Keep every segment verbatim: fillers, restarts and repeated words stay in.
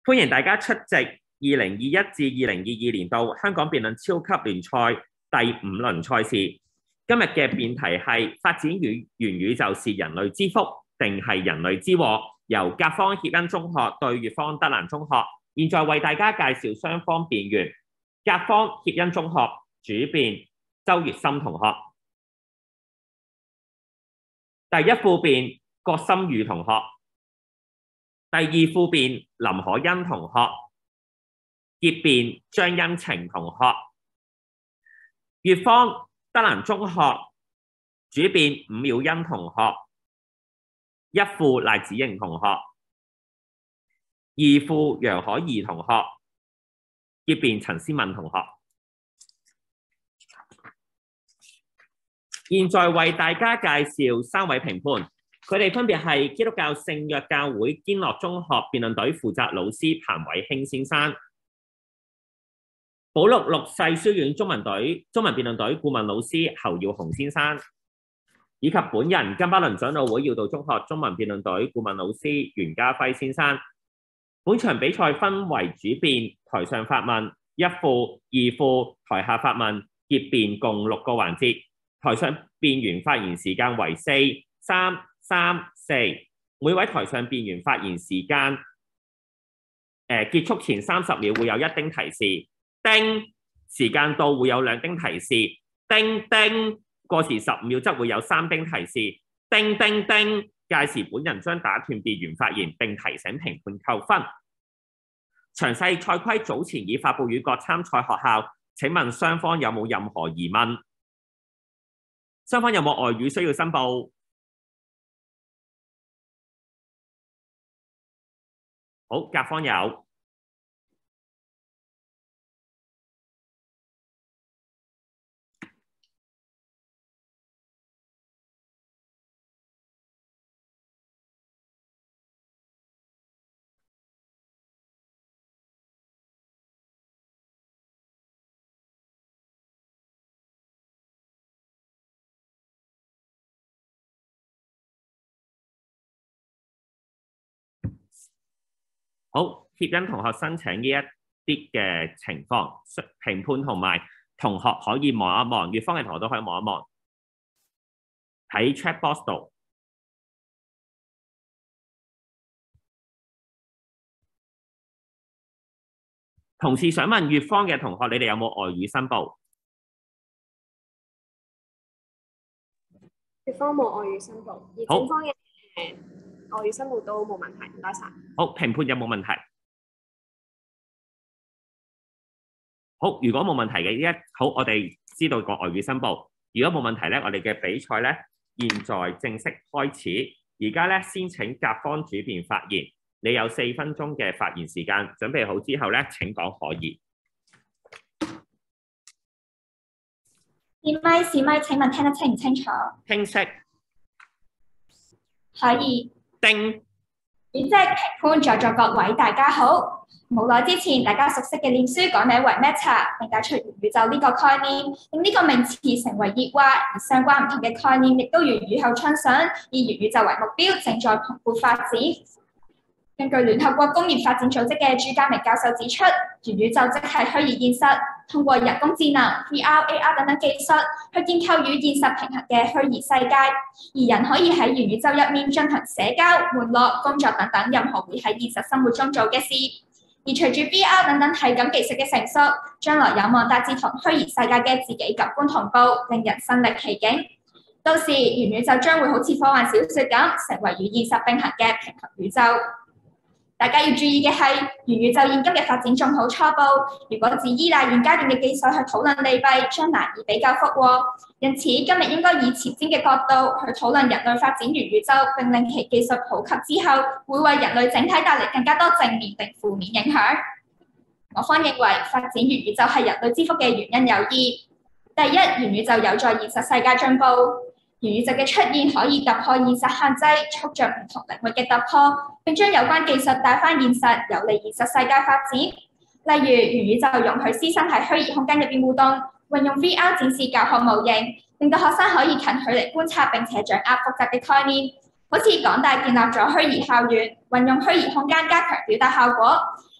歡迎大家出席二零二一至二零二二年度香港辯論超級聯賽第五輪賽事。今日嘅辯題係發展與元宇宙是人類之福定係人類之禍？由甲方協恩中學對乙方德蘭中學。現在為大家介紹雙方辯員。甲方協恩中學主辯周月森同學。第一副辯郭心宇同學。第二副辯林可欣同學。結辯張欣晴同學。乙方德蘭中學主辯伍妙欣同學。一副賴子瑩同學。二副楊可怡同學。結辯陳思敏同學。現在為大家介紹三位評判，佢哋分別係基督教聖約教會堅樂中學辯論隊負責老師彭偉興先生，保祿六世書院中文隊中文辯論隊顧問老師侯耀雄先生，以及本人金巴倫長老會耀道中學中文辯論隊顧問老師袁家輝先生。本場比賽分為主辯、台上發問、一副、二副、台下發問、結辯共六個環節。台上辯員發言時間為四、三、三、四。每位台上辯員發言時間，呃、結束前三十秒會有一丁提示，叮時間到會有兩丁提示，叮叮過時十五秒則會有三丁提示，叮叮叮。屆時本人將打斷辯員發言並提醒評判扣分。詳細賽規早前已發布予各參賽學校，請問雙方有冇任何疑問？雙方有冇外語需要申報？好，甲方有。好，協恩同學申請呢一啲嘅情況，評判同埋同學可以望一望，乙方嘅同學都可以望一望，喺 chat box 度。同時想問乙方嘅同學，你哋有冇外語申報？ 乙方冇外語申報，而正方嘅誒外語申報都冇問題，唔該晒。 好，評判有冇問題？好，如果冇問題嘅，一好，我哋知道個外語申報。如果冇問題咧，我哋嘅比賽咧，現在正式開始。而家咧，先請甲方主辯發言。你有四分鐘嘅發言時間，準備好之後咧，請講可以。 試咪試咪，請問聽得清唔清楚？ 清晰。 可以。 叮。 現即評判在座各位大家好。冇耐之前，大家熟悉嘅臉書改名為 Meta， 並解出元宇宙呢個概念，令呢個名詞成為熱話，而相關唔同嘅概念亦都如雨後春筍，以元宇宙為目標，正在蓬勃發展。根據聯合國工業發展組織嘅朱家明教授指出，元宇宙即係虛擬現實，通過人工智能、V R、A R 等等技術，去建構與現實平衡嘅虛擬世界，而人可以喺元宇宙入面進行社交、玩樂、工作等等任何會喺現實生活中做嘅事。而隨住 V R 等等體感技術嘅成熟，將來有望達至同虛擬世界嘅自己感官同步，令人身歷其境。到時元宇宙將會好似科幻小説咁，成為與現實並行嘅平衡宇宙。大家要注意嘅係，元宇宙現今嘅發展仲好初步，如果只依賴現階段嘅技術去討論利弊，將難以比較福禍。因此，今日應該以前瞻嘅角度去討論人類發展元宇宙，並令其技術普及之後，會為人類整體帶嚟更加多正面定負面影響。我方認為發展元宇宙係人類之福嘅原因有二：第一，元宇宙有助現實世界進步。元宇宙嘅出現可以突破現實限制，促進唔同領域嘅突破，並將有關技術帶返現實，有利現實世界發展。例如，元宇宙容許師生喺虛擬空間入邊互動，運用 V R 展示教學模型，令到學生可以近距離觀察並且掌握複雜嘅概念。好似港大建立咗虛擬校園，運用虛擬空間加強表達效果。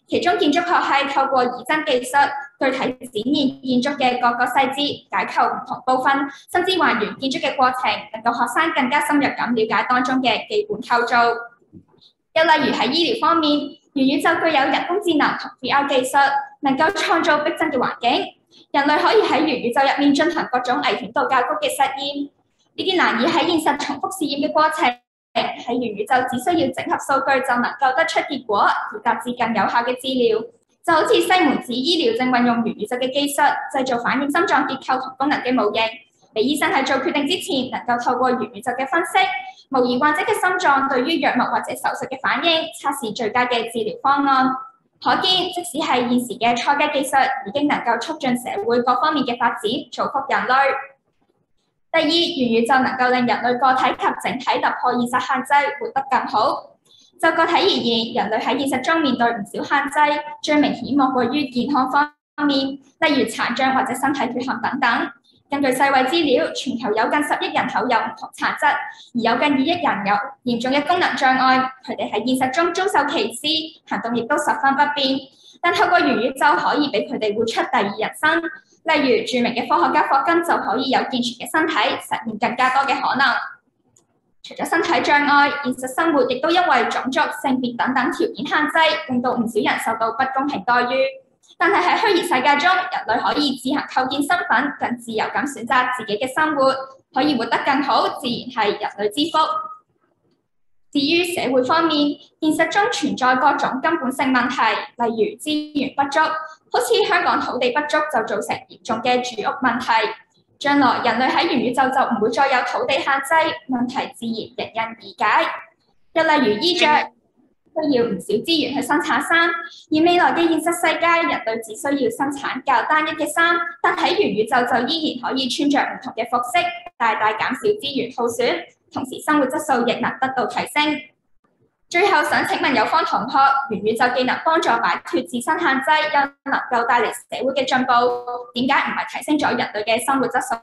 其中建築學系透過擬真技術，具體展現建築嘅各個細節，解構唔同部分，甚至還原建築嘅過程，令到學生更加深入咁了解當中嘅基本構造。又例如喺醫療方面，元宇宙具有人工智能同 V R 技術，能夠創造逼真嘅環境，人類可以喺元宇宙入面進行各種危險度較高嘅實驗。呢啲難以喺現實重複試驗嘅過程，喺元宇宙只需要整合數據就能夠得出結果，而達至更有效嘅治療。就好似西門子醫療正運用元宇宙嘅技術，製造反映心臟結構同功能嘅模型，俾醫生喺做決定之前，能夠透過元宇宙嘅分析，模擬患者嘅心臟對於藥物或者手術嘅反應，測試最佳嘅治療方案。可見，即使係現時嘅初階技術，已經能夠促進社會各方面嘅發展，造福人類。第二，元宇宙能夠令人類個體及整體突破現實限制，活得更好。就個體而言，人類喺現實中面對唔少限制，最明顯莫過於健康方面，例如殘障或者身體缺陷等等。根據世衛資料，全球有近十億人口有唔同殘疾，而有近二億人有嚴重嘅功能障礙，佢哋喺現實中遭受歧視，行動亦都十分不便。但透過元宇宙可以俾佢哋活出第二人生，例如著名嘅科學家霍金就可以有健全嘅身體，實現更加多嘅可能。除咗身體障礙，現實生活亦都因為種族、性別等等條件限制，令到唔少人受到不公平待遇。但係喺虛擬世界中，人類可以自行構建身份，更自由咁選擇自己嘅生活，可以活得更好，自然係人類之福。至於社會方面，現實中存在各種根本性問題，例如資源不足，好似香港土地不足就造成嚴重嘅住屋問題。將來人類喺元宇宙就唔會再有土地限制，問題自然迎刃而解。又例如衣着，需要唔少資源去生產衫，而未來嘅現實世界，人類只需要生產較單一嘅衫，但喺元宇宙就依然可以穿着唔同嘅服飾，大大減少資源耗損，同時生活質素亦能得到提升。最後想請問有方同學，元宇宙既能幫助擺脱自身限制，又能夠帶嚟社會嘅進步，點解唔係提升咗人類嘅生活質素？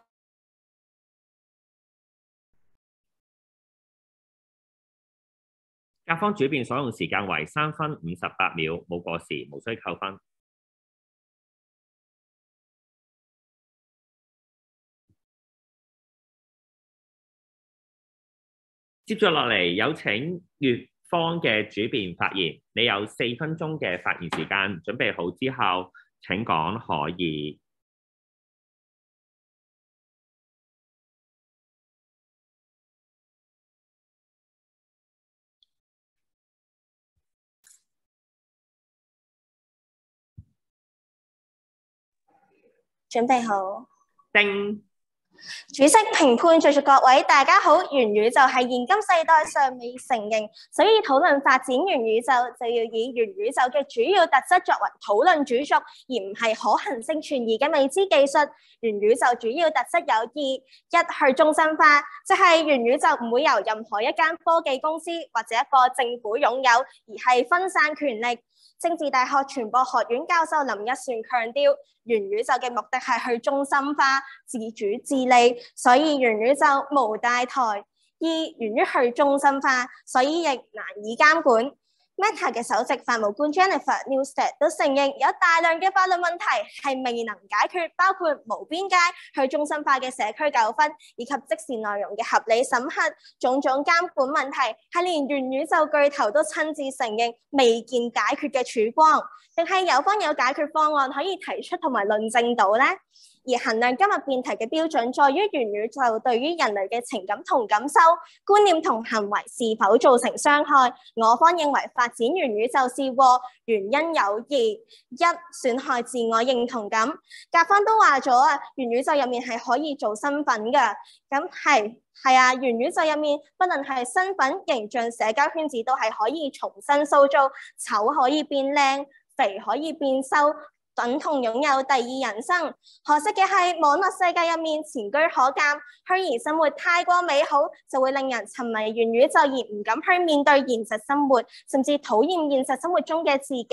甲方主辯所用時間為三分五十八秒，冇過時，無需扣分。接住落嚟，有請乙方嘅主辯發言。你有四分鐘嘅發言時間，準備好之後請講可以。 準備好。 叮。 主席、評判、在座各位，大家好。元宇宙係現今世代尚未成形，所以討論發展元宇宙就要以元宇宙嘅主要特質作為討論主軸，而唔係可行性存疑嘅未知技術。元宇宙主要特質有二：一、去中心化，即係元宇宙唔會由任何一間科技公司或者一個政府擁有，而係分散權力。政治大學傳播學院教授林一璇強調，元宇宙嘅目的係去中心化、自主治理，所以元宇宙無大台。二、源於去中心化，所以亦難以監管。Meta 嘅首席法務官 Jennifer Newstead 都承認有大量嘅法律問題係未能解決，包括無邊界、去中心化嘅社區糾紛，以及即時內容嘅合理審核，種種監管問題係連元宇宙巨頭都親自承認未見解決嘅曙光，定係有方有解決方案可以提出同埋論證到呢？而衡量今日辯題嘅標準，在於元宇宙對於人類嘅情感同感受、觀念同行為是否造成傷害。我方認為發展元宇宙是禍，原因有二：一、損害自我認同感。甲方都話咗啊，元宇宙入面係可以做身份㗎，咁係係啊，元宇宙入面不論係身份、形象、社交圈子都係可以重新塑造，醜可以變靚，肥可以變瘦，等同擁有第二人生。可惜嘅係網絡世界入面前車可鑑，虛擬生活太過美好，就會令人沉迷元宇宙而唔敢去面對現實生活，甚至討厭現實生活中嘅自己。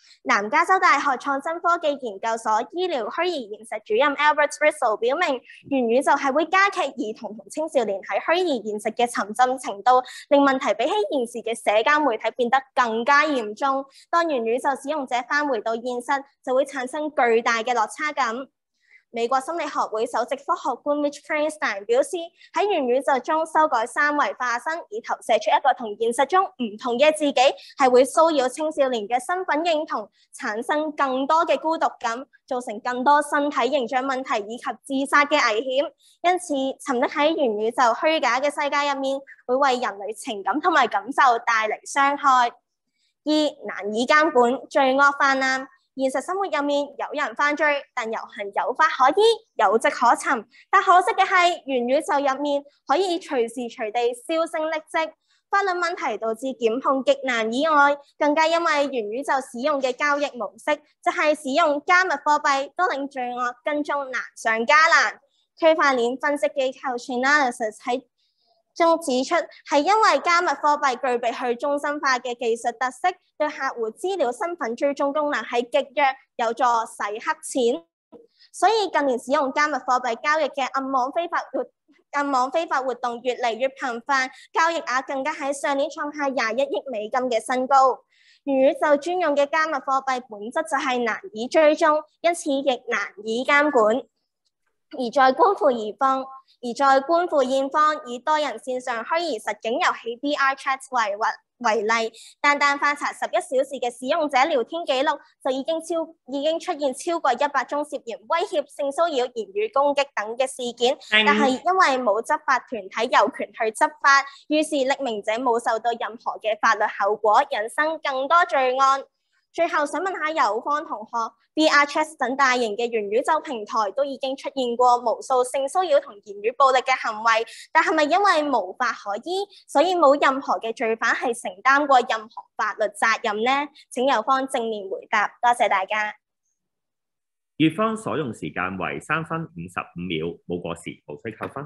南加州大學創新科技研究所醫療虛擬現實主任 Albert Rizzo 表明，元宇宙係會加劇兒童同青少年喺虛擬現實嘅沉浸程度，令問題比起現時嘅社交媒體變得更加嚴重。當元宇宙使用者返回到現實，就會產生巨大嘅落差感。美國心理學會首席科學官 Mitch Kreinstein 表示，喺元宇宙中修改三維化身，以投射出一個同現實中唔同嘅自己，係會騷擾青少年嘅身份認同，產生更多嘅孤獨感，造成更多身體形象問題以及自殺嘅危險。因此，沉溺喺元宇宙虛假嘅世界入面，會為人類情感同埋感受帶嚟傷害。二、難以監管，罪惡泛濫。現實生活入面有人犯罪，但遊行有法可依，有跡可尋。但可惜嘅係，元宇宙入面可以隨時隨地銷聲匿跡，法律問題導致檢控極難以外，更加因為元宇宙使用嘅交易模式，就係使用加密貨幣，都令罪惡跟蹤難上加難。區塊鏈分析機構 Chainalysis 喺中指出，係因為加密貨幣具備去中心化嘅技術特色，對客戶資料身份追蹤功能係極弱，有助洗黑錢。所以近年使用加密貨幣交易嘅暗網非法活暗網非法活動越嚟越頻繁，交易額更加喺上年創下廿一億美金嘅新高。元宇宙專用嘅加密貨幣本質就係難以追蹤，因此亦難以監管。而在觀乎而方。而在觀乎現況，以多人線上虛擬實境遊戲 V R Chat 為為例，單單翻查十一小時嘅使用者聊天記錄，就已經超已經出現超過一百宗涉嫌威脅、性騷擾、言語攻擊等嘅事件。 嗯、 但係因為冇執法團體有權去執法，於是匿名者冇受到任何嘅法律後果，引申更多罪案。最後想問下友方同學 ，V R Chat 等大型嘅元宇宙平台都已經出現過無數性騷擾同言語暴力嘅行為，但係咪因為無法可依，所以冇任何嘅罪犯係承擔過任何法律責任呢？請友方正面回答，多謝大家。 乙方所用時間為三分五十五秒，冇過時，無需扣分。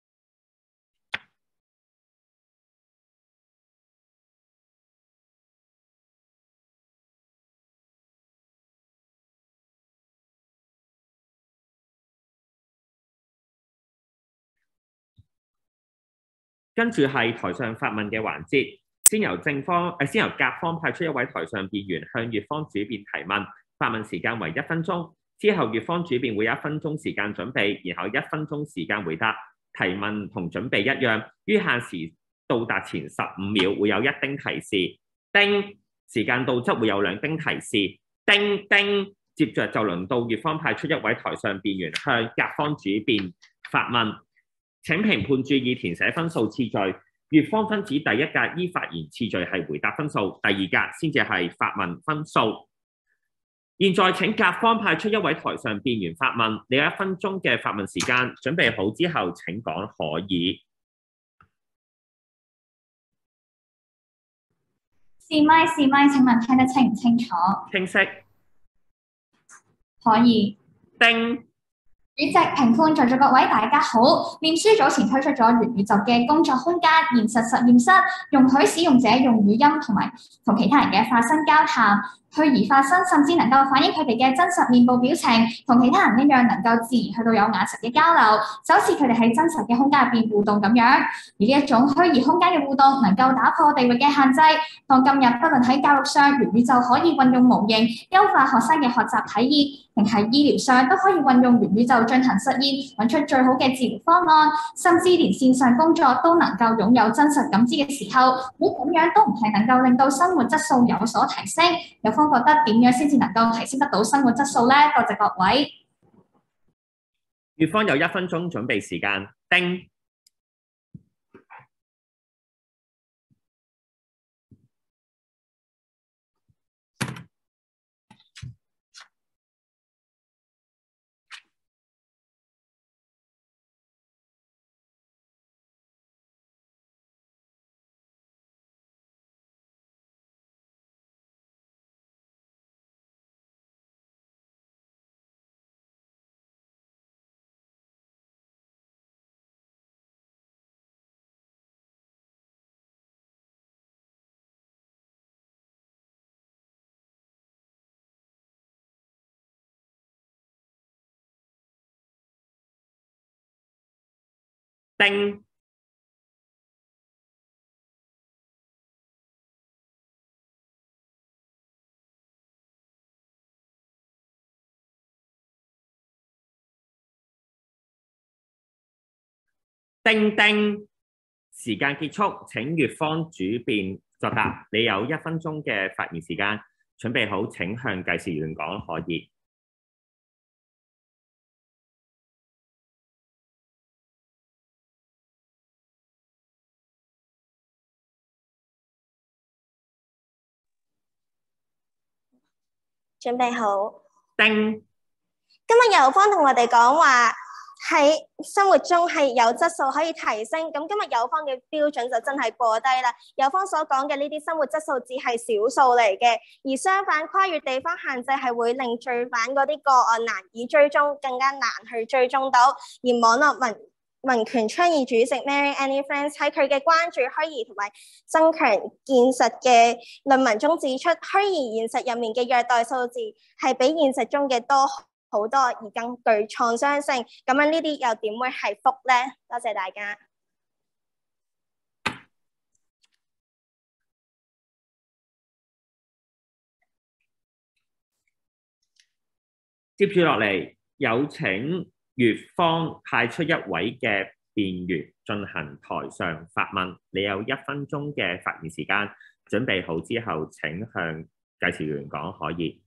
跟住係台上發問嘅環節，先由正方誒、呃，先由甲方派出一位台上辯員向乙方主辯提問，發問時間為一分鐘。之後乙方主辯會有一分鐘時間準備，然後一分鐘時間回答。提問同準備一樣，於限時到達前十五秒會有一丁提示，叮，時間到則會有兩丁提示，叮叮。接着就輪到乙方派出一位台上辯員向甲方主辯發問。請評判注意填寫分數次序，乙方分指第一格依發言次序係回答分數，第二格先至係發問分數。現在請甲方派出一位台上辯員發問，你有一分鐘嘅發問時間，準備好之後請講可以。 試咪試咪，請問聽得清唔清楚？ 清晰。 可以。 叮。 主席、評判在座各位大家好，臉書早前推出咗元宇宙嘅工作空間現實實驗室，容許使用者用語音同埋同其他人嘅化身交談。虛擬化身甚至能夠反映佢哋嘅真實面部表情，同其他人一樣能夠自然去到有眼神嘅交流，就好似佢哋喺真實嘅空間入邊互動咁樣。而呢一種虛擬空間嘅互動能夠打破地域嘅限制。當今日不論喺教育上，元宇宙可以運用模型優化學生嘅學習體驗，定係醫療上都可以運用元宇宙進行實驗，揾出最好嘅治療方案，甚至連線上工作都能夠擁有真實感知嘅時候，冇咁樣都唔係能夠令到生活質素有所提升。有方覺得點樣先至能夠提升得到生活質素呢？多謝各位。 乙方有一分鐘準備時間，叮。 丁、丁丁，時間結束，請乙方主辯作答。你有一分鐘嘅發言時間，準備好請向計時員講可以。 準備好。 丁。 今日油方同我哋講話喺生活中係有質素可以提升，咁今日油方嘅標準就真係過低啦。油方所講嘅呢啲生活質素只係少數嚟嘅，而相反跨越地方限制係會令罪犯嗰啲個案難以追蹤，更加難去追蹤到。而網絡民民權倡議主席 Mary Annie France 喺佢嘅關注虛擬同埋增強現實嘅論文中指出，虛擬現實入面嘅虐待數字係比現實中嘅多好多而更具創傷性，咁樣呢啲又點會係福呢？多謝大家。 接住落嚟，有請乙方派出一位嘅辯員進行台上發問。你有一分鐘嘅發言時間，準備好之後請向計時員講可以。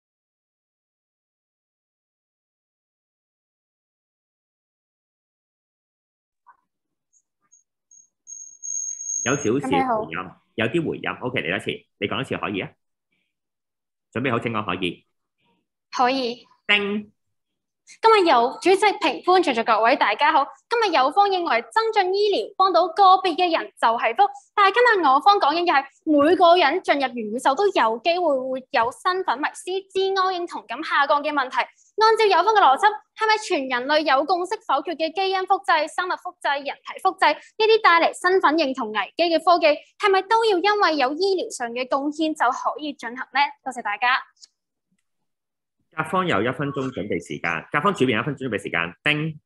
有少少回音，有啲回音。OK，嚟多次，你講一次可以啊？準備好請講可以。 可以。 丁。 今日有主席評判，在座各位大家好。今日有方認為增進醫療幫到個別嘅人就係福，但係今日我方講緊嘅係每個人進入元宇宙都有機會會有身份迷思、自我認同感下降嘅問題。按照有方嘅邏輯，係咪全人類有共識否決嘅基因複製、生物複製、人體複製呢啲帶嚟身份認同危機嘅科技，係咪都要因為有醫療上嘅貢獻就可以進行呢？多謝大家。 甲方有一分鐘準備時間，甲方主辯有一分鐘準備時間。丁。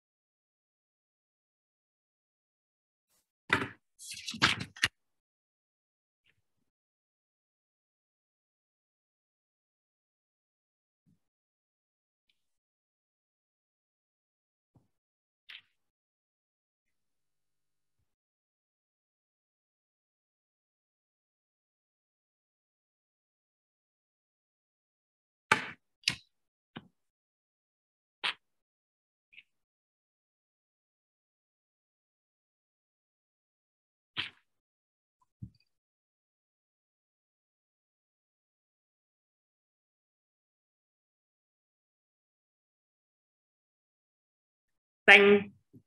丁。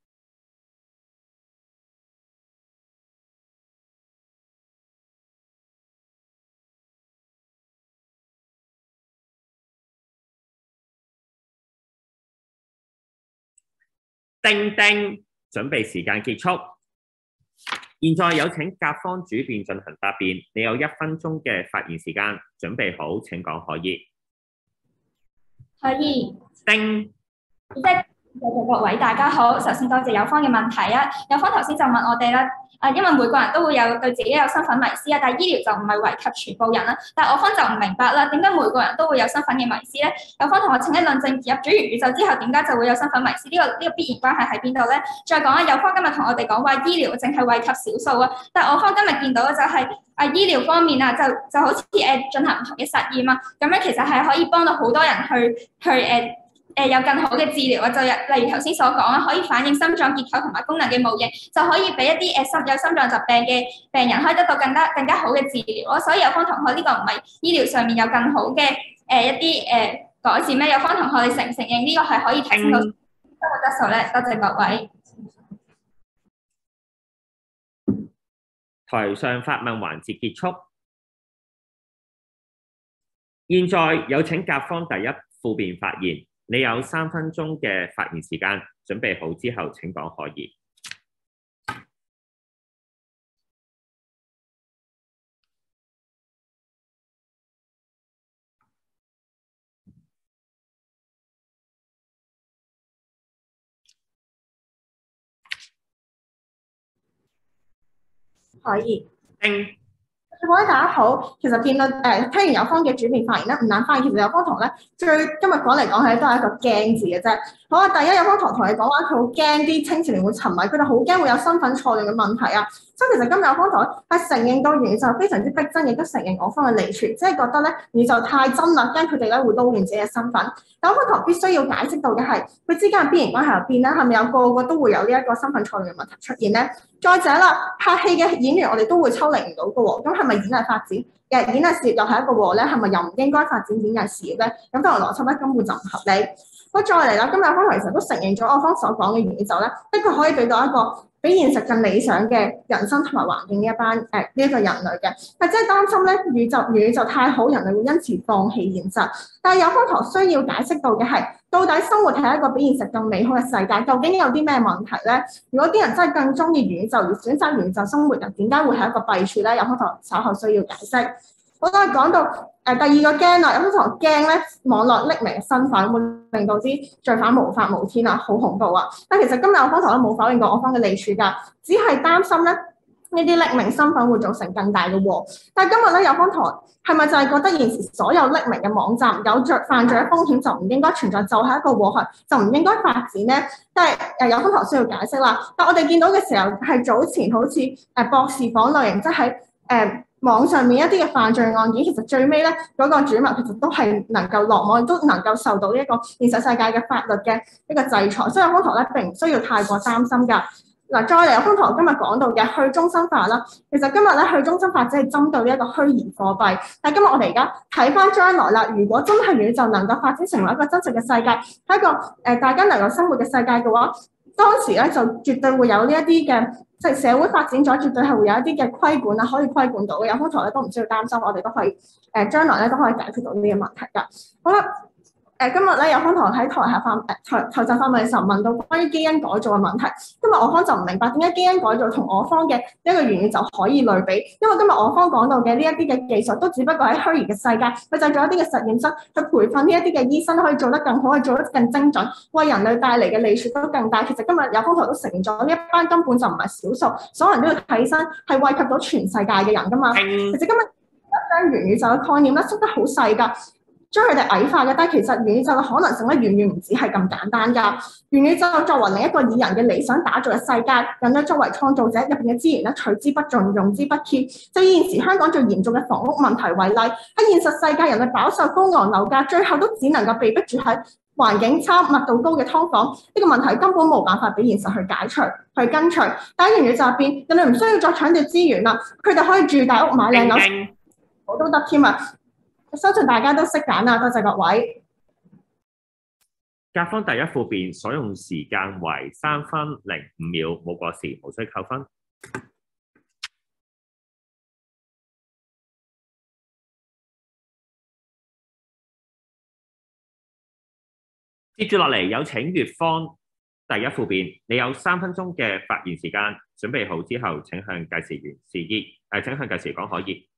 丁丁，準備時間結束。現在有請甲方主辯進行答辯。你有一分鐘嘅發言時間，準備好請講可以。 可以。 丁。 主席。各位大家好，首先多謝有方嘅問題啊。有方頭先就問我哋啦，啊，因為每個人都會有對自己有身份迷思啊，但係醫療就唔係惠及全部人啦。但係我方就唔明白啦，點解每個人都會有身份嘅迷思咧？有方同學請一論證，入咗元宇宙之後，點解就會有身份迷思？呢、這個呢、這個必然關係喺邊度咧？再講啊，有方今日同我哋講話醫療淨係惠及少數啊，但係我方今日見到嘅就係、是、啊醫療方面啊，就就好似誒、呃、進行唔同嘅實驗啊，咁樣其實係可以幫到好多人去去誒。呃誒、呃、有更好嘅治療啊，就例如頭先所講啊，可以反映心臟結構同埋功能嘅模型，就可以俾一啲誒心有心臟疾病嘅病人可以得到更加更加好嘅治療咯。所以有方同學呢、這個唔係醫療上面有更好嘅誒、呃、一啲誒、呃、改善咩？有方同學你承唔承認呢個係可以提升到生活質素咧？多謝各位。 台上發問環節結束。現在有請甲方第一副辯發言。你有三分鐘嘅發言時間，準備好之後請講可以。 可以。 丁各位大家好，其實辯論誒聽完有方嘅主辯發言咧，唔難發現其實有方同學咧最今日講嚟講去都係一個驚字嘅啫。好啊，第一有方同學同你講話佢好驚啲青少年會沉迷，佢哋好驚會有身份錯亂嘅問題啊。所以其實今日有方同學係承認到元宇宙非常之逼真，亦都承認我方嘅離傳，即係覺得咧元宇宙太真啦，驚佢哋咧會撈亂自己嘅身份。但我方同學必須要解釋到嘅係，佢之間嘅必然關係入邊咧，係咪有個個都會有呢一個身份錯亂嘅問題出現咧？再者啦，拍戲嘅演員我哋都會抽離唔到嘅喎，咁係咪演藝發展？誒演藝事業又係一個禍咧，係咪又唔應該發展演藝事業咧？咁當然邏輯咧根本就唔合理。好，再嚟啦，今日我方其實都承認咗我方所講嘅元宇宙咧，的確可以俾到一個比現實更理想嘅人生同埋環境嘅一班誒呢一個人類嘅，但真係擔心咧宇宙元宇宙太好，人類會因此放棄現實。但係有方同需要解釋到嘅係，到底生活係一個比現實更美好嘅世界，究竟有啲咩問題咧？如果啲人真係更中意元宇宙而選擇元宇宙生活，又點解會係一個弊處咧？有方同稍後需要解釋。好啦，講到誒、呃、第二個驚啦，有方同驚咧網絡匿名嘅身份會令到啲罪犯無法無天啊，好恐怖啊！但其實今日我方同都冇否認過我方嘅利處㗎，只係擔心咧呢啲匿名身份會造成更大嘅禍。但係今日咧有方同係咪就係覺得現時所有匿名嘅網站有著犯罪嘅風險就唔應該存在，就係、是、一個禍害，就唔應該發展咧？但係誒有方同需要解釋啦。但我哋見到嘅時候係早前好似誒博士房類型，即係喺誒。呃網上面一啲嘅犯罪案件，其實最尾咧嗰個主謀其實都係能夠落網，都能夠受到呢一個現實世界嘅法律嘅一個制裁，所以有方同咧並唔需要太過擔心㗎。嗱，再嚟有方同今日講到嘅去中心化啦，其實今日咧去中心化只係針對呢一個虛擬貨幣，但係今日我哋而家睇翻將來啦，如果真係元宇宙能夠發展成為一個真實嘅世界，係一個誒、呃、大家能夠生活嘅世界嘅話，當時咧就絕對會有呢一啲嘅。即係社會發展咗，絕對係會有一啲嘅規管啊，可以規管到嘅。有方同咧都唔需要擔心，我哋都可以誒、呃、將來咧都可以解決到呢個問題㗎。好啦。誒、呃、今日咧有方同喺台下發誒台台上發問嘅時候問到關於基因改造嘅問題，今日我方就唔明白點解基因改造同我方嘅一個元宇宙可以類比，因為今日我方講到嘅呢一啲嘅技術都只不過喺虛擬嘅世界，佢就做一啲嘅實驗室去培訓呢一啲嘅醫生可以做得更好，可以做得更精準，為人類帶嚟嘅利處都更大。其實今日有方同都承認咗呢一班根本就唔係少數，所有人都要睇起身係惠及到全世界嘅人㗎嘛。其實今日將元宇宙嘅概念咧縮得好細㗎。將佢哋矮化嘅，但係其實元宇宙嘅可能性咧遠遠唔止係咁簡單㗎。元宇宙作為另一個以人嘅理想打造嘅世界，人類作為創造者入邊嘅資源咧取之不盡，用之不竭。就以現時香港最嚴重嘅房屋問題為例，喺現實世界人類飽受高昂樓價，最後都只能夠被逼住喺環境差、密度高嘅劏房。呢、這個問題根本冇辦法俾現實去解除、去根除。但喺元宇宙入邊，人類唔需要再搶奪資源啦，佢哋可以住大屋、買靚樓，我都得添啊！相信大家都識揀啦，多謝各位。 甲方第一副辯所用時間為三分零五秒，冇過時，無需扣分。接住落嚟，有請乙方第一副辯，你有三分鐘嘅發言時間，準備好之後請向計時員示意，誒、呃、請向計時講可以。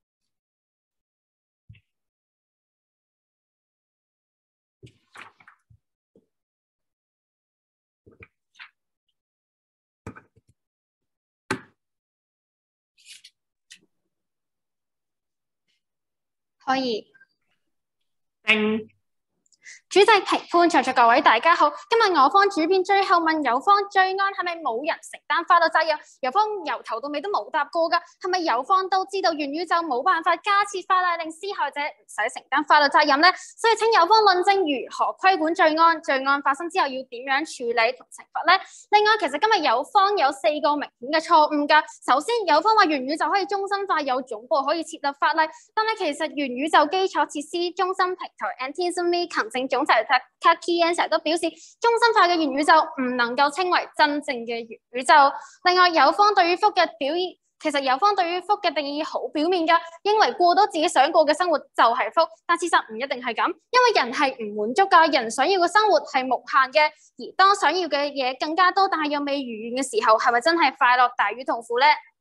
可以。 叮。 主席、評判、在座各位大家好，今日我方主辯最後問有方罪案係咪冇人承擔法律責任？有方由頭到尾都冇答過㗎，係咪有方都知道元宇宙冇辦法加設法例令施害者唔使承擔法律責任呢？所以請有方論證如何規管罪案，罪案發生之後要點樣處理同懲罰呢？另外，其實今日有方有四個明顯嘅錯誤㗎。首先，有方話元宇宙可以中心化，有總部可以設立法例，但係其實元宇宙基礎設施中心平台 Anthony 行政總裁 Kakian 成日都表示，中心化嘅元宇宙唔能夠稱為真正嘅元宇宙。另外，有方對於福嘅表現，其實有方對於福嘅定義好表面㗎，認為過到自己想過嘅生活就係福，但事實唔一定係咁，因為人係唔滿足㗎，人想要嘅生活係無限嘅，而當想要嘅嘢更加多，但係又未如願嘅時候，係咪真係快樂大於痛苦呢？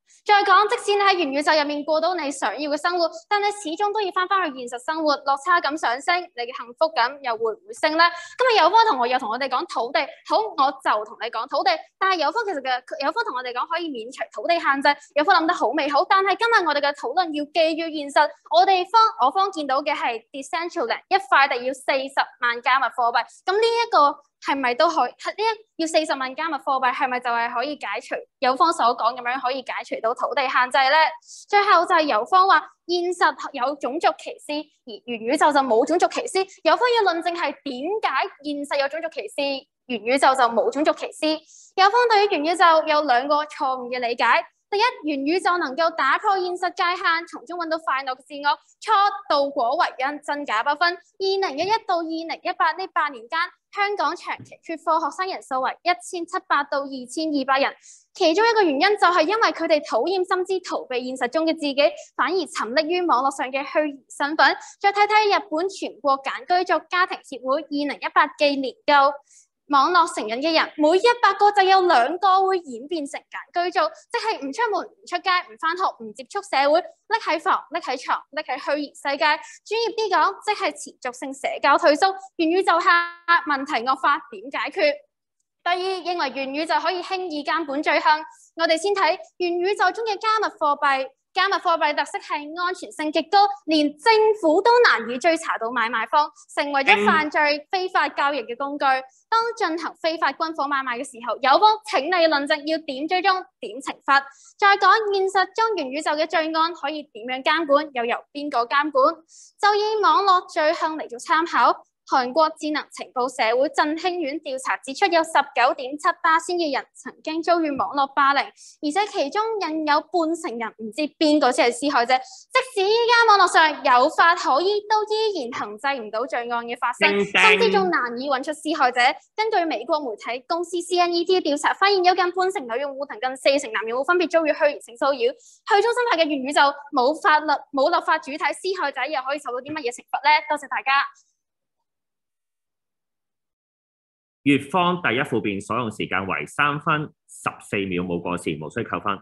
再講，即使你喺元宇宙入面過到你想要嘅生活，但你始終都要翻返去現實生活，落差感上升，你嘅幸福感又會唔會升咧？今日有方同學又同我哋講土地，好，我就同你講土地。但係有方其實嘅有方同我哋講可以免除土地限制，有方諗得好美好。但係今日我哋嘅討論要基於現實，我哋方我方見到嘅係 Decentraland 一塊地要四十萬加密貨幣，咁呢一個。係咪都可以？呢一要四十萬加密貨幣，係咪就係可以解除有方所講咁樣可以解除到土地限制咧？最後就係有方話現實有種族歧視，而元宇宙就冇種族歧視。有方要論證係點解現實有種族歧視，元宇宙就冇種族歧視。有方對於元宇宙有兩個錯誤嘅理解。第一，元宇宙能夠打破現實界限，從中揾到快樂嘅自我。初倒果為因，真假不分。二零一一到二零一八呢八年間，香港長期缺課學生人數為一千七百到二千二百人。其中一個原因就係因為佢哋討厭甚至逃避現實中嘅自己，反而沉溺於網絡上嘅虛擬身份。再睇睇日本全國簡居族家庭協會二零一八嘅研究。網絡成癮嘅人，每一百個就有兩個會演變成簡居族，即係唔出門、唔出街、唔返學、唔接觸社會，匿喺房、匿喺床、匿喺虛擬世界。專業啲講，即係持續性社交退縮。元宇宙下問題惡化點解決？第二，認為元宇宙可以輕易監管罪行。我哋先睇元宇宙中嘅加密貨幣。加密貨幣特色係安全性極高，連政府都難以追查到買賣方，成為咗犯罪非法交易嘅工具。當進行非法軍火買賣嘅時候，有方請你論證要點追蹤、點懲罰。再講現實中元宇宙嘅罪案可以點樣監管，又由邊個監管？就以網絡罪行嚟做參考。韓國智能情報社會振興院調查指出，有十九點七巴仙嘅人曾經遭遇網絡霸凌，而且其中引有半成人唔知邊個先係施害者。即使依家網絡上有法可依，都依然控制唔到罪案嘅發生，甚至仲難以揾出施害者。根據美國媒體公司 C N E T 嘅調查，發現有近半成女用戶同近四成男用戶分別遭遇虛擬性騷擾。去中心化嘅元宇宙冇法律冇立法主體，施害者又可以受到啲乜嘢懲罰咧？多謝大家。 乙方第一副辯所用時間為三分十四秒，冇過時，無需扣分。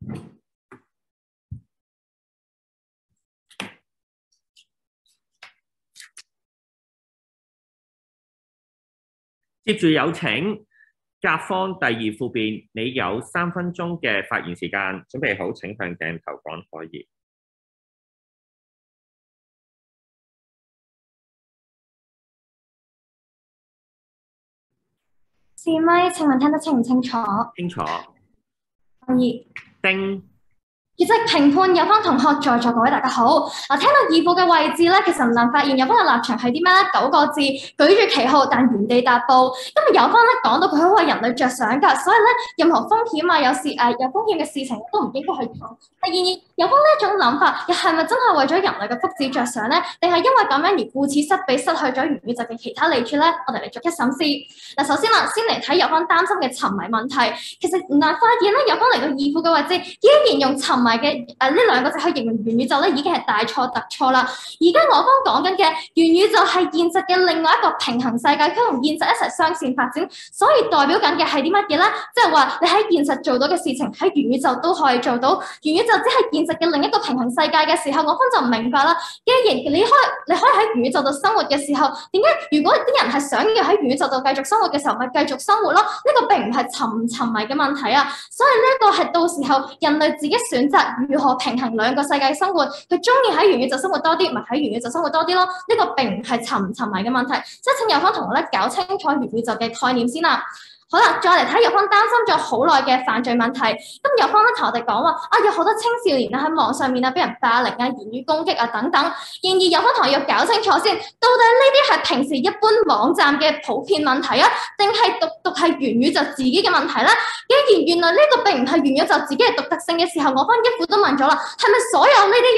接住有請甲方第二副辯，你有三分鐘嘅發言時間，準備好請向鏡頭講可以。 試咪？請問聽得清唔清楚？ 清楚。 可以。 丁。 業績評判有方同學在座各位大家好。嗱，聽到二副嘅位置咧，其實唔難發現有方嘅立場係啲咩咧？九個字，舉住旗號但原地踏步。因為有方咧講到佢好為人類着想㗎，所以咧任何風險啊、有事誒、呃、有風險嘅事情都唔應該去做。但然而有方呢一種諗法，又係咪真係為咗人類嘅福祉着想咧？定係因為咁樣而顧此失彼，失去咗元宇宙嘅其他利處咧？我哋嚟逐一審視。嗱，首先啦，先嚟睇有方擔心嘅沉迷問題。其實唔難發現咧，有方嚟到二副嘅位置，依然用沉迷嘅誒呢兩個字去形容元宇宙咧，已經係大錯特錯啦。而家我方講緊嘅元宇宙係現實嘅另外一個平衡世界，佢同現實一齊雙線發展，所以代表緊嘅係啲乜嘢咧？即係話你喺現實做到嘅事情喺元宇宙都可以做到。元宇宙只係現實嘅另一個平衡世界嘅時候，我方就唔明白啦。既然你可以你可以喺元宇宙度生活嘅時候，點解如果啲人係想要喺元宇宙度繼續生活嘅時候，咪繼續生活咯？呢個並唔係沉唔沉迷嘅問題啊。所以呢一個係到時候人類自己選擇如何平衡兩個世界生活，佢中意喺元宇宙生活多啲，咪喺元宇宙生活多啲咯。呢個並唔係沉唔沉迷嘅問題，即係請有方同學咧搞清楚元宇宙嘅概念先啦。好啦，再嚟睇有方擔心咗好耐嘅犯罪問題。咁有方咧同我哋講話啊，有好多青少年啊喺網上面啊俾人霸凌啊、言語攻擊啊等等。然而有方同學要搞清楚先，到底呢啲係平時一般網站嘅普遍問題啊，定係獨獨係元宇宙自己嘅問題咧？既然原來呢個並唔係元宇宙自己嘅獨特性嘅時候，我方一副都問咗啦，係咪所有呢啲用匿名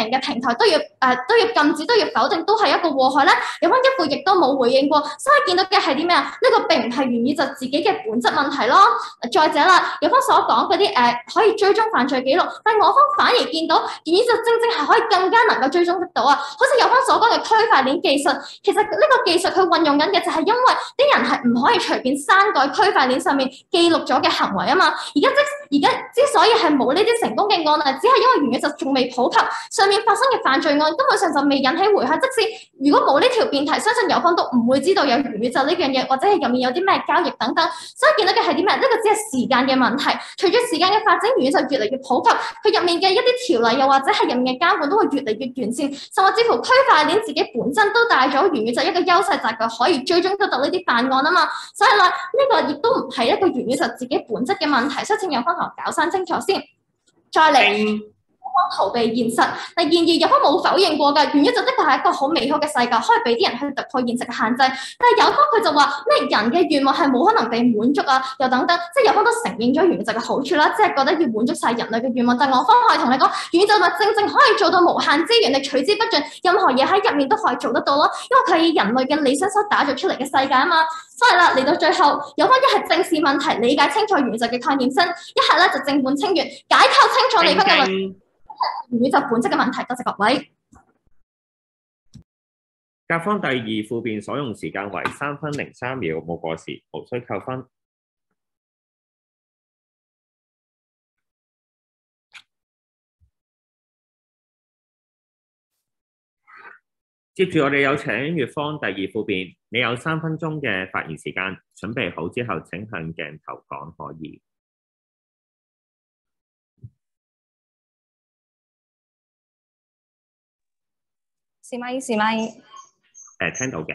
型嘅平台都要誒、呃、都要禁止，都要否定，都係一個禍害咧？有方一副亦都冇回應過，所以見到嘅係啲咩啊？呢、這個並唔係元宇宙自己嘅本質問題咯。再者啦，有方所講嗰啲誒可以追蹤犯罪記錄，但係我方反而見到元宇宙正正係可以更加能夠追蹤得到啊！好似有方所講嘅區塊鏈技術，其實呢個技術佢運用緊嘅就係因為啲人係唔可以隨便刪改區塊鏈上面記錄咗嘅行為啊嘛。而家即而家之所以係冇呢啲成功嘅案例，只係因為元宇宙仲未普及，上面發生嘅犯罪案根本上就未引起回響。即使如果冇呢條辯題，相信有方都唔會知道有元宇宙呢樣嘢，或者係入面有啲咩交易等等。所以見到嘅係啲咩？呢、這個只係時間嘅問題。隨住時間嘅發展，元宇宙越嚟越普及，佢入面嘅一啲條例又或者係入面嘅監管都會越嚟越完善，甚至乎區塊鏈自己本身都帶咗元宇宙一個優勢，就係佢可以追蹤得到呢啲犯案啊嘛。所以啦，呢、這個亦都唔係一個元宇宙自己本質嘅問題，所以請有方同我搞翻清楚先。再嚟。逃避現實，但然而有方冇否認過㗎，元宇宙的確係一個好美好嘅世界，可以俾啲人去突破現實嘅限制。但係有方佢就話咩人嘅願望係冇可能被滿足啊，又等等，即係有方都承認咗元宇宙嘅好處啦，即係覺得要滿足晒人類嘅願望。但係我方可以同你講，元宇宙就正正可以做到無限資源，你取之不盡，任何嘢喺入面都可以做得到咯，因為佢係以人類嘅理想所打造出嚟嘅世界啊嘛。所以啦，嚟到最後，有方一係正視問題，理解清楚元宇宙嘅概念身，一係咧就正本清源，解構清楚你方嘅論。元宇宙本質嘅問題，多謝各位。 甲方第二副辯所用時間為三分零三秒，冇過時，無需扣分。接住我哋有請乙方第二副辯，你有三分鐘嘅發言時間，準備好之後請向鏡頭講可以。 試咪試咪，誒、 呃、聽到嘅，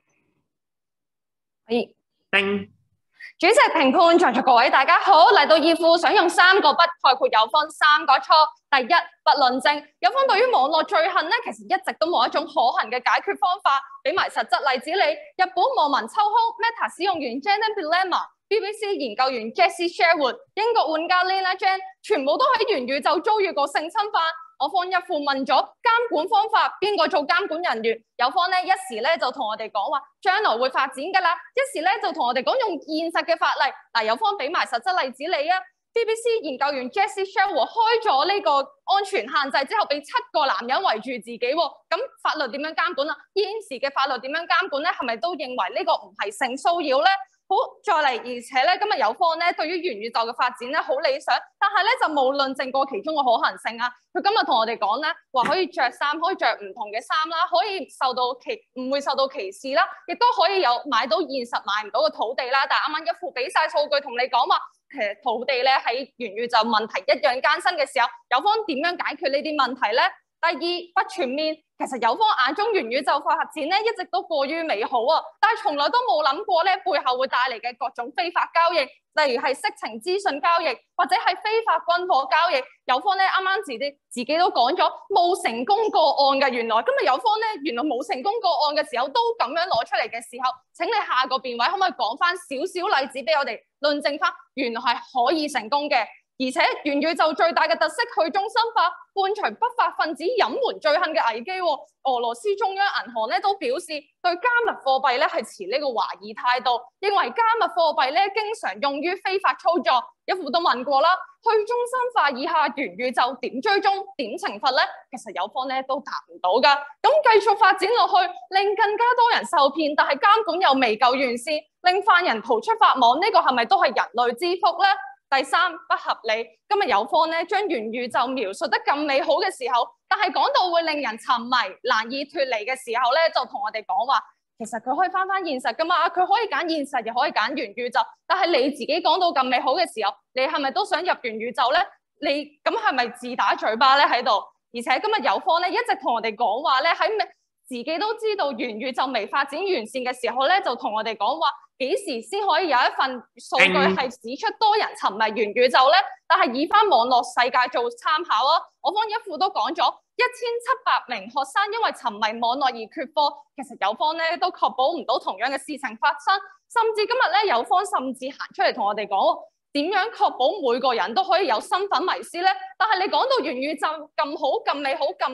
可以。 叮。 主席、評判、在座各位大家好，嚟到二副想用三個筆概括有方三個錯。第一，不論證。有方對於網絡罪行咧，其實一直都冇一種可行嘅解決方法。俾埋實質例子你，日本網民秋空 Meta 使用員 Jaden Bilema、B B C 研究員 Jesse Sherwood、英國玩家 Lena Jen， 全部都喺元宇宙遭遇過性侵犯。我方一副問咗監管方法，邊個做監管人員？有方咧一時咧就同我哋講話將來會發展㗎啦，一時咧就同我哋講用現實嘅法例。嗱，有方俾埋實質例子你啊 ，B B C 研究員 Jesse Sherwood 開咗呢個安全限制之後，俾七個男人圍住自己喎，咁法律點樣監管啊？現時嘅法律點樣監管咧？係咪都認為呢個唔係性騷擾咧？好，再嚟，而且咧，今日有方咧對於元宇宙嘅發展咧好理想，但係咧就冇論證過其中嘅可行性啊。佢今日同我哋講咧，話可以着衫，可以着唔同嘅衫啦，可以受到歧唔會受到歧視啦，亦都可以有買到現實買唔到嘅土地啦。但係啱啱一副俾晒數據同你講話，其實土地咧喺元宇宙問題一樣艱辛嘅時候，有方點樣解決呢啲問題咧？第二，不全面。其實有方眼中元宇宙發展咧一直都過於美好啊，但係從來都冇諗過咧背後會帶嚟嘅各種非法交易，例如係色情資訊交易或者係非法軍火交易。有方咧啱啱自己自己都講咗冇成功個案嘅，原來今日有方咧原來冇成功個案嘅時候都咁樣攞出嚟嘅時候，請你下個辯委可唔可以講翻少少例子俾我哋論證翻，原來係可以成功嘅。而且元宇宙最大嘅特色去中心化，伴隨不法分子隱瞞罪行嘅危機。俄羅斯中央銀行咧都表示對加密貨幣咧係持呢個懷疑態度，認為加密貨幣咧經常用於非法操作。一副都問過啦，去中心化以下元宇宙點追蹤、點懲罰咧？其實有方咧都答唔到㗎。咁繼續發展落去，令更加多人受騙，但係監管又未夠完善，令犯人逃出法網，呢、這個係咪都係人類之福咧？第三，不合理。今日有方咧將元宇宙描述得咁美好嘅時候，但係講到會令人沉迷、難以脫離嘅時候咧，就同我哋講話，其實佢可以返返現實㗎嘛，佢可以揀現實，又可以揀元宇宙。但係你自己講到咁美好嘅時候，你係咪都想入元宇宙咧？你咁係咪自打嘴巴咧喺度？而且今日有方咧一直同我哋講話咧，喺自己都知道元宇宙未發展完善嘅時候咧，就同我哋講話。幾時先可以有一份數據係指出多人沉迷元宇宙咧？但係以翻網絡世界做參考啊！我方一副都講咗一千七百名學生因為沉迷網絡而缺課，其實有方咧都確保唔到同樣嘅事情發生，甚至今日咧有方甚至行出嚟同我哋講點樣確保每個人都可以有身份迷思咧？但係你講到元宇宙咁好、咁美好、咁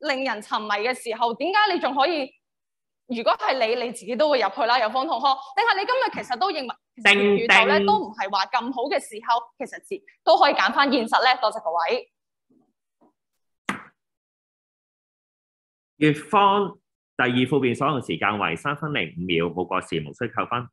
令人沉迷嘅時候，點解你仲可以？如果係你，你自己都會入去啦，有方同學。定係你今日其實都認為其實元宇宙咧都唔係話咁好嘅時候，其實自都可以揀翻現實咧。多謝各位。 乙方第二副辯所用時間為三分零五秒，冇過時，無需扣分。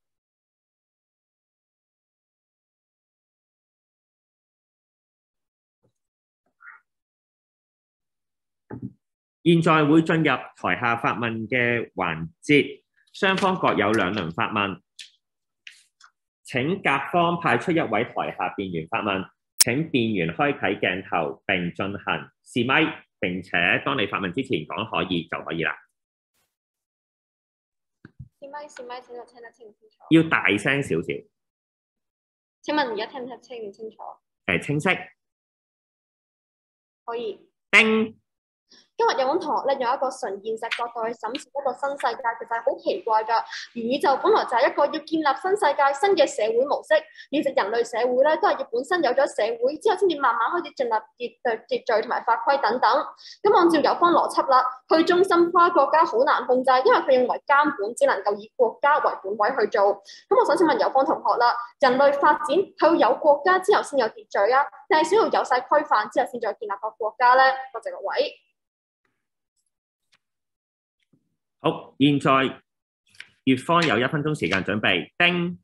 現在會進入台下發問嘅環節，雙方各有兩輪發問。請甲方派出一位台下辯員發問，請辯員開啟鏡頭並進行試咪，並且當你發問之前講可以就可以啦。 試咪試咪，請我聽得清唔清楚？ 要大聲少少。 請問而家聽唔聽清唔清楚？ 誒，清晰。 可以。 叮。 今日有位同學咧，用一個純現實角度去審視一個新世界，其實係好奇怪㗎。元宇宙本來就係一個要建立新世界、新嘅社會模式。其實人類社會咧，都係要本身有咗社會之後，先至慢慢開始建立秩序、秩序同埋法規等等。咁按照友方邏輯啦，去中心化國家好難控制，因為佢認為監管只能夠以國家為本位去做。咁我想請問友方同學啦，人類發展係要有國家之後先有秩序啊，定係先要有晒規範之後先再建立個國家咧？多謝各位。 好，現在乙方有一分鐘時間準備。叮。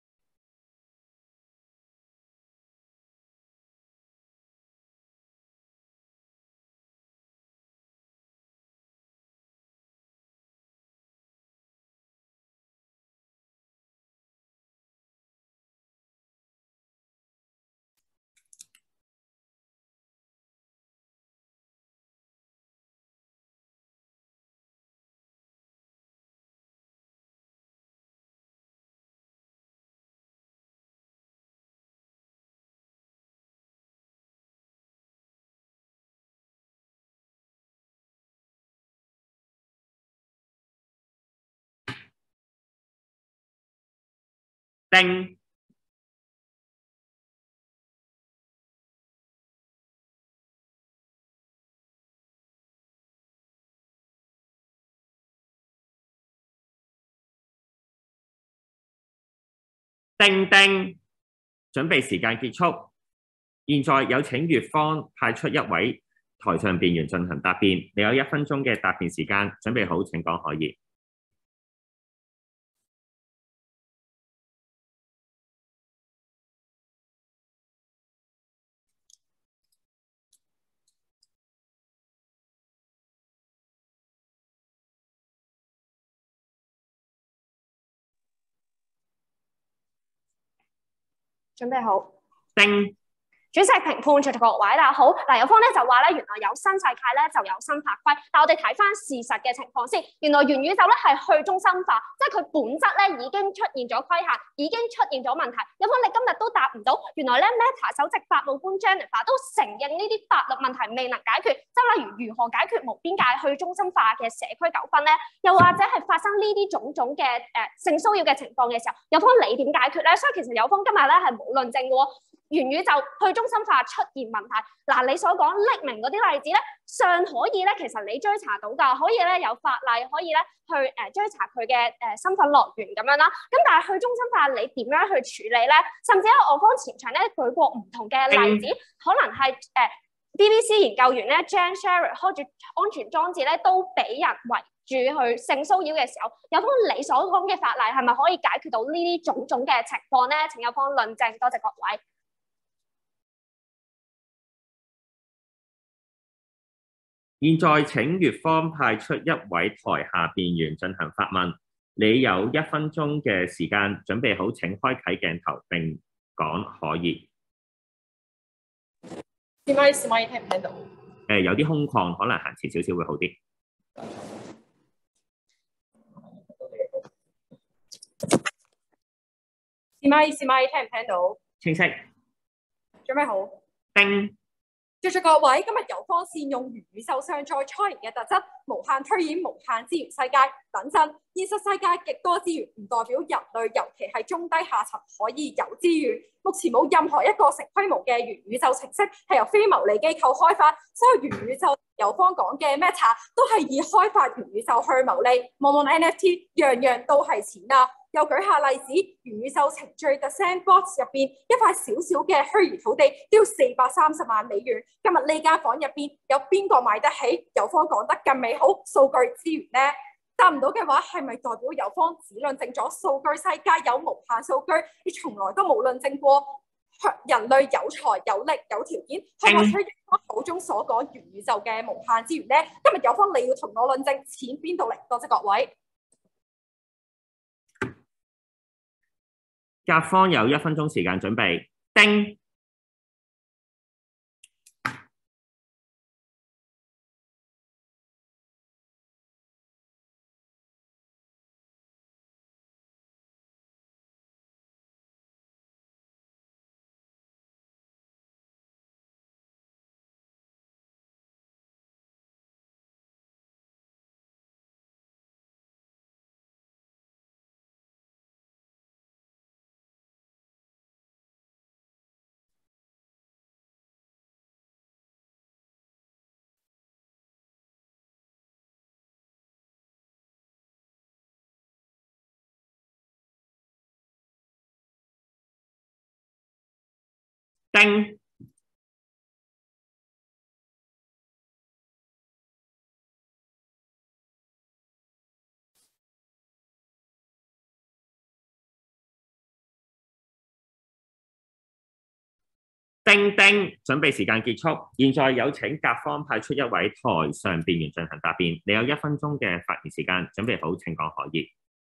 叮。叮叮，準備時間結束。現在有請乙方派出一位台上辯員進行答辯。你有一分鐘嘅答辯時間，準備好請講可以。 準備好。 叮。 主席、評判、在座各位大家好。嗱，有方咧就話咧，原來有新世界咧就有新法規，但我哋睇翻事實嘅情況先，原來元宇宙咧係去中心化，即係佢本質咧已經出現咗規限，已經出現咗問題。有方你今日都答唔到，原來咧 Meta 首席法務官 Jennifer 都承認呢啲法律問題未能解決，即係例如如何解決無邊界去中心化嘅社區糾紛咧，又或者係發生呢啲種種嘅誒性騷擾嘅情況嘅時候，有方你點解決咧？所以其實有方今日咧係冇論證嘅喎。元宇宙去中心化出現問題，嗱你所講匿名嗰啲例子咧，尚可以咧，其實你追查到㗎，可以咧有法例可以咧去誒、呃、追查佢嘅誒身份來源咁樣啦。咁但係去中心化你點樣去處理咧？甚至喺我方前場咧舉過唔同嘅例子，嗯、可能係誒、呃、B B C 研究員咧 Jan Sherry 開住安全裝置咧都俾人圍住去性騷擾嘅時候，有方你所講嘅法例係咪可以解決到呢啲種種嘅情況咧？請有方論證，多謝各位。 現在請乙方派出一位台下辯員進行發問。你有一分鐘嘅時間，準備好請開啟鏡頭並講可以。 試咪試咪，聽唔聽到？ 誒，有啲空曠，可能行前少少會好啲。 試咪試咪，聽唔聽到？ 清晰。 準備好。 叮。 在座各位，今日有方善用元宇宙上載初型嘅特質，無限推演無限資源世界。等陣，現實世界極多資源唔代表人類，尤其係中低下層可以有資源。目前冇任何一個成規模嘅元宇宙程式係由非牟利機構開發，所有元宇宙有方講嘅 Meta 都係以開發元宇宙去牟利，望望 N F T 樣樣都係錢啊！又舉下例子，元宇宙程序嘅 Sandbox 入邊一塊小小嘅虛擬土地都要四百三十萬美元。今日呢間房入邊有邊個買得起？有方講得更美好，數據資源呢？答唔到嘅話，係咪代表有方只論證咗數據世界有無限數據，你從來都冇論證過人類有才有力有條件去獲取有方口中所講元宇宙嘅無限資源呢？今日有方你要同我論證，錢邊度嚟？多謝各位。 甲方有一分鐘時間準備。叮。叮。叮叮，準備時間結束。現在有請甲方派出一位台上辯員進行答辯。你有一分鐘嘅發言時間，準備好請講可以。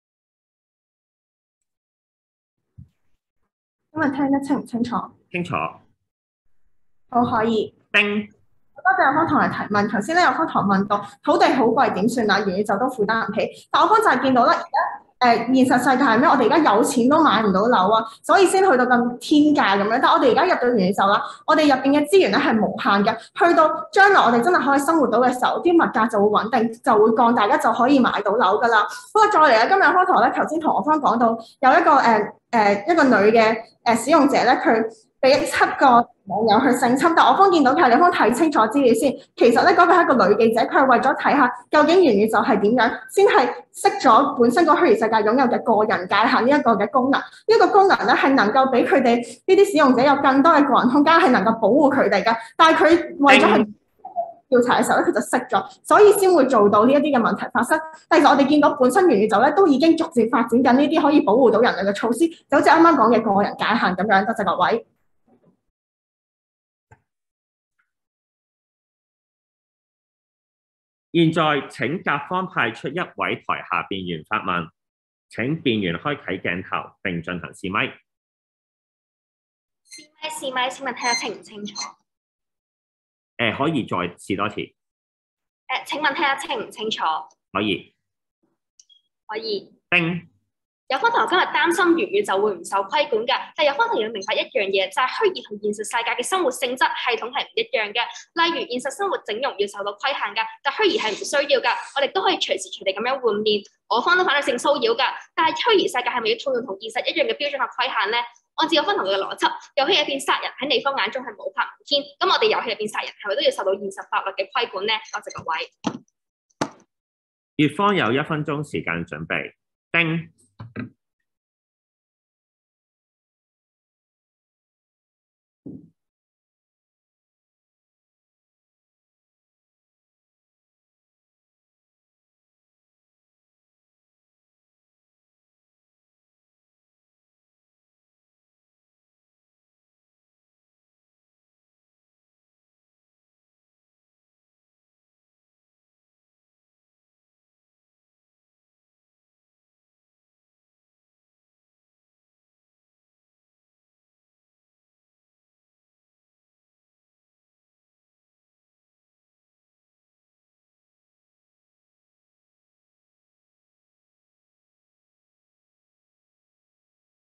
今日聽得清唔清楚？ 清楚。 好，可以。 叮。 多謝有方同學提問。頭先咧有方同學問到土地好貴點算啊？元宇宙都負擔唔起。但我方就係見到咧，而家誒現實世界係咩？我哋而家有錢都買唔到樓啊，所以先去到咁天價咁樣。但係我哋而家入到元宇宙啦，我哋入邊嘅資源咧係無限嘅。去到將來我哋真係可以生活到嘅時候，啲物價就會穩定，就會降，大家就可以買到樓㗎啦。不過再嚟啊，今日有方同學咧頭先同我方講到有一個誒誒、呃呃、一個女嘅誒、呃、使用者咧，佢俾七個網友去性侵，但我方見到嘅係你方睇清楚資料先。其實咧嗰、那個係一個女記者，佢係為咗睇下究竟元宇宙係點樣，先係熄咗本身個虛擬世界擁有嘅個人界限呢一個嘅功能。呢、這、一個功能咧係能夠俾佢哋呢啲使用者有更多嘅個人空間，係能夠保護佢哋嘅。但係佢為咗去調查嘅時候咧，佢就熄咗，所以先會做到呢一啲嘅問題發生。但係其實我哋見到本身元宇宙咧都已經逐漸發展緊呢啲可以保護到人類嘅措施，就好似啱啱講嘅個人界限咁樣。多謝各位。 現在請甲方派出一位台下辯員發問。請辯員開啟鏡頭並進行試咪。 試咪試咪，請問睇下清唔清楚？誒、 呃，可以再試多次。誒、 呃，請問睇下清唔清楚？ 可以。 可以。 叮。 有方同學今日擔心元宇宙會唔受規管㗎，但有方同學要明白一樣嘢，就係、是、虛擬同現實世界嘅生活性質系統係唔一樣嘅。例如現實生活整容要受到規限㗎，但虛擬係唔需要㗎，我哋都可以隨時隨地咁樣換面。我方都反對性騷擾㗎，但係虛擬世界係咪要套用同現實一樣嘅標準法規限呢？按照有方同學嘅邏輯，遊戲入邊殺人喺你方眼中係無法無天，咁我哋遊戲入邊殺人係咪都要受到現實法律嘅規管呢？多謝各位。 乙方有一分鐘時間準備。叮。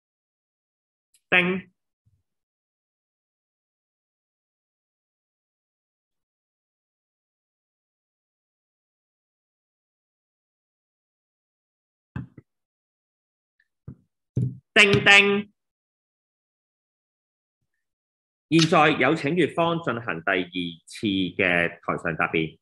叮。 叮叮。現在有請乙方進行第二次嘅台上答辯。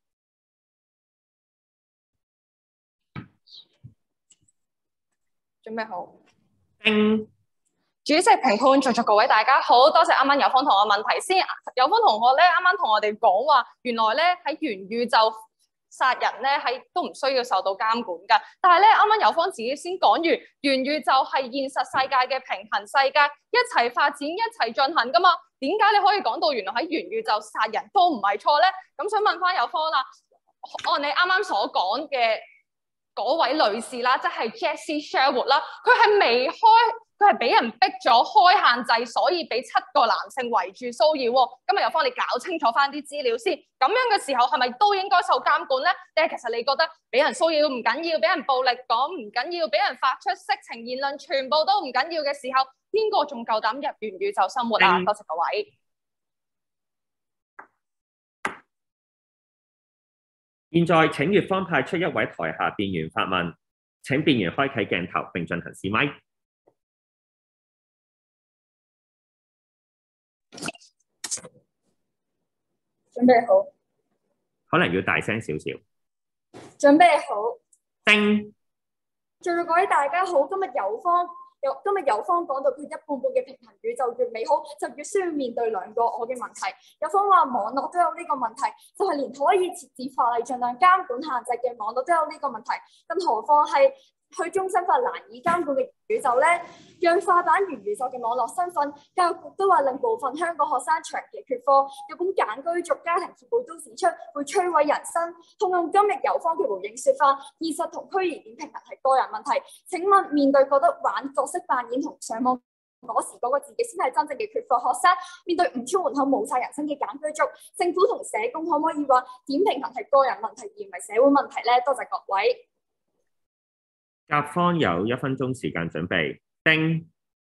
準備好。 叮。 主席、評判、在座各位大家好，多謝啱啱有方同學問題先。有方同學咧，啱啱同我哋講話，原來咧喺元宇宙殺人咧喺都唔需要受到監管㗎。但係咧，啱啱有方自己先講完，元宇宙係現實世界嘅平衡世界，一齊發展一齊進行㗎嘛。點解你可以講到原來喺元宇宙殺人都唔係錯咧？咁想問翻有方啦，按你啱啱所講嘅嗰位女士啦，即係 Jessie Sherwood 啦，佢係未開。佢係俾人逼咗開限制，所以俾七個男性圍住騷擾喎。今日有幫你搞清楚翻啲資料先。咁樣嘅時候係咪都應該受監管咧？定係其實你覺得俾人騷擾唔緊要，俾人暴力講唔緊要，俾人發出色情言論全部都唔緊要嘅時候，邊個仲夠膽入元宇宙生活啊？多謝各位。 現在請乙方派出一位台下辯員發問，請辯員開啟鏡頭並進行試咪。 準備好， 可能要大聲少少。 準備好。 叮。 在座各位大家好，今日有方有今日有方講到佢一半半嘅平衡宇宙越美好，就越需要面對兩個我嘅問題。有方話網絡都有呢個問題，就係、是、連可以設置法例盡量監管限制嘅網絡都有呢個問題，更何況係去中心化難以監管嘅元宇宙咧，量化版元宇宙嘅網絡身份，教育局都話令部分香港學生長期缺課。有本簡居族家庭協會都指出會摧毀人生。同用今日有方嘅回應説法，現實同虛擬點平衡係個人問題。請問面對覺得玩角色扮演同上網嗰時嗰個自己先係真正嘅缺課學生，面對唔出門口冇晒人生嘅簡居族，政府同社工可唔可以話點平衡係個人問題而唔係社會問題咧？多謝各位。 甲方有一分鐘時間準備。叮。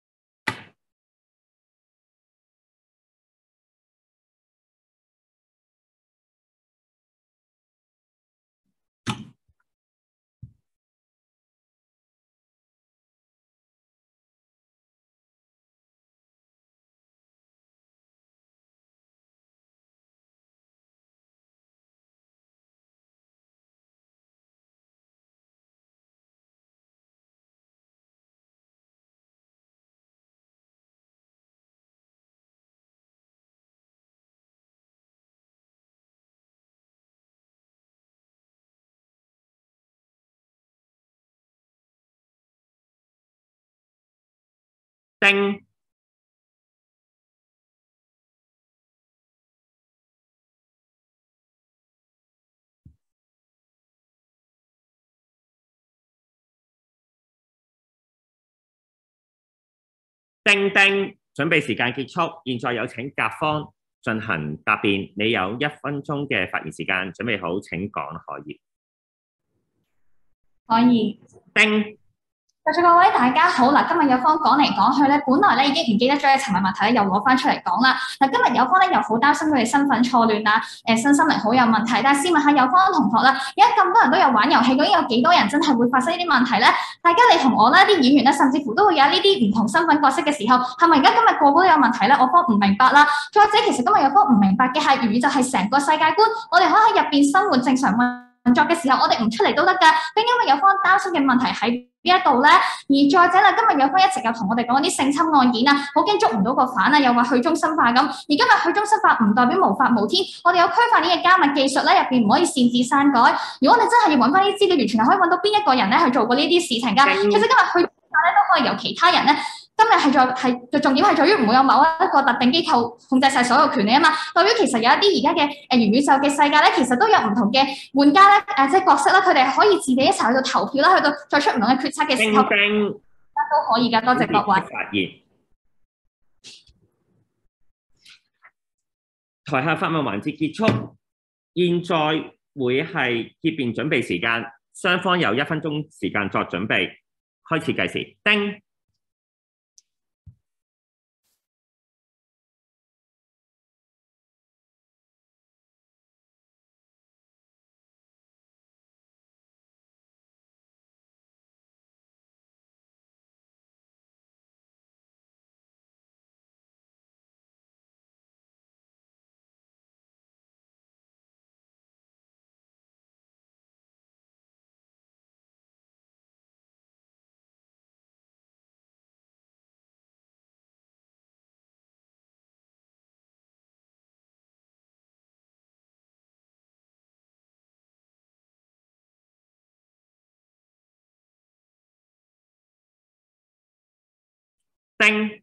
叮。叮叮，準備時間結束，現在有請甲方進行答辯。你有一分鐘嘅發言時間，準備好請講可以。 可以。 叮。 在座各位大家好，嗱，今日有方講嚟講去咧，本來咧已經唔記得咗嘅尋日問題咧，又攞翻出嚟講啦。嗱，今日有方咧又好擔心佢哋身份錯亂啦，誒身心靈好有問題。但係試問下有方同學啦，而家咁多人都有玩遊戲，究竟有幾多人真係會發生呢啲問題咧？大家你同我咧，啲演員咧，甚至乎都會有呢啲唔同身份角色嘅時候，係咪而家今日個個都有問題咧？我方唔明白啦。再者，其實今日有方唔明白嘅係元宇宙係成個世界觀，我哋可以喺入邊生活正常運作嘅時候，我哋唔出嚟都得㗎。咁因為有方擔心嘅問題喺呢一度咧，而再者啦，今日有方一直有同我哋講啲性侵案件啊，好驚捉唔到個犯啊，又話去中心化咁。而今日去中心化唔代表無法無天，我哋有區塊鏈嘅加密技術咧，入邊唔可以擅自刪改。如果你真係要揾翻啲資料，完全係可以揾到邊一個人咧去做過呢啲事情㗎。其實今日去中心化咧都可以由其他人咧。今日係在係嘅重點係在於唔會有某一個特定機構控制晒所有權利啊嘛，代表其實有一啲而家嘅誒元宇宙嘅世界咧，其實都有唔同嘅玩家咧誒即係角色啦，佢哋可以自己一齊去到投票啦，去到作出唔同嘅決策嘅時候，都可以㗎。多謝各位。 發言。台下發問環節結束，現在會係結辯準備時間，雙方有一分鐘時間作準備，開始計時。叮。 丁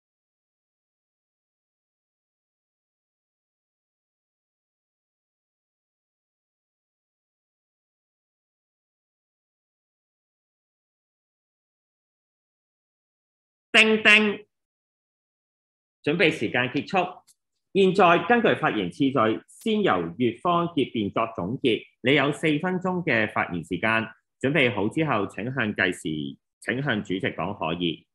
丁丁，準備時間結束。現在根據發言次序，先由乙方結辯作總結。你有四分鐘嘅發言時間，準備好之後請向計時，請向主席講可以。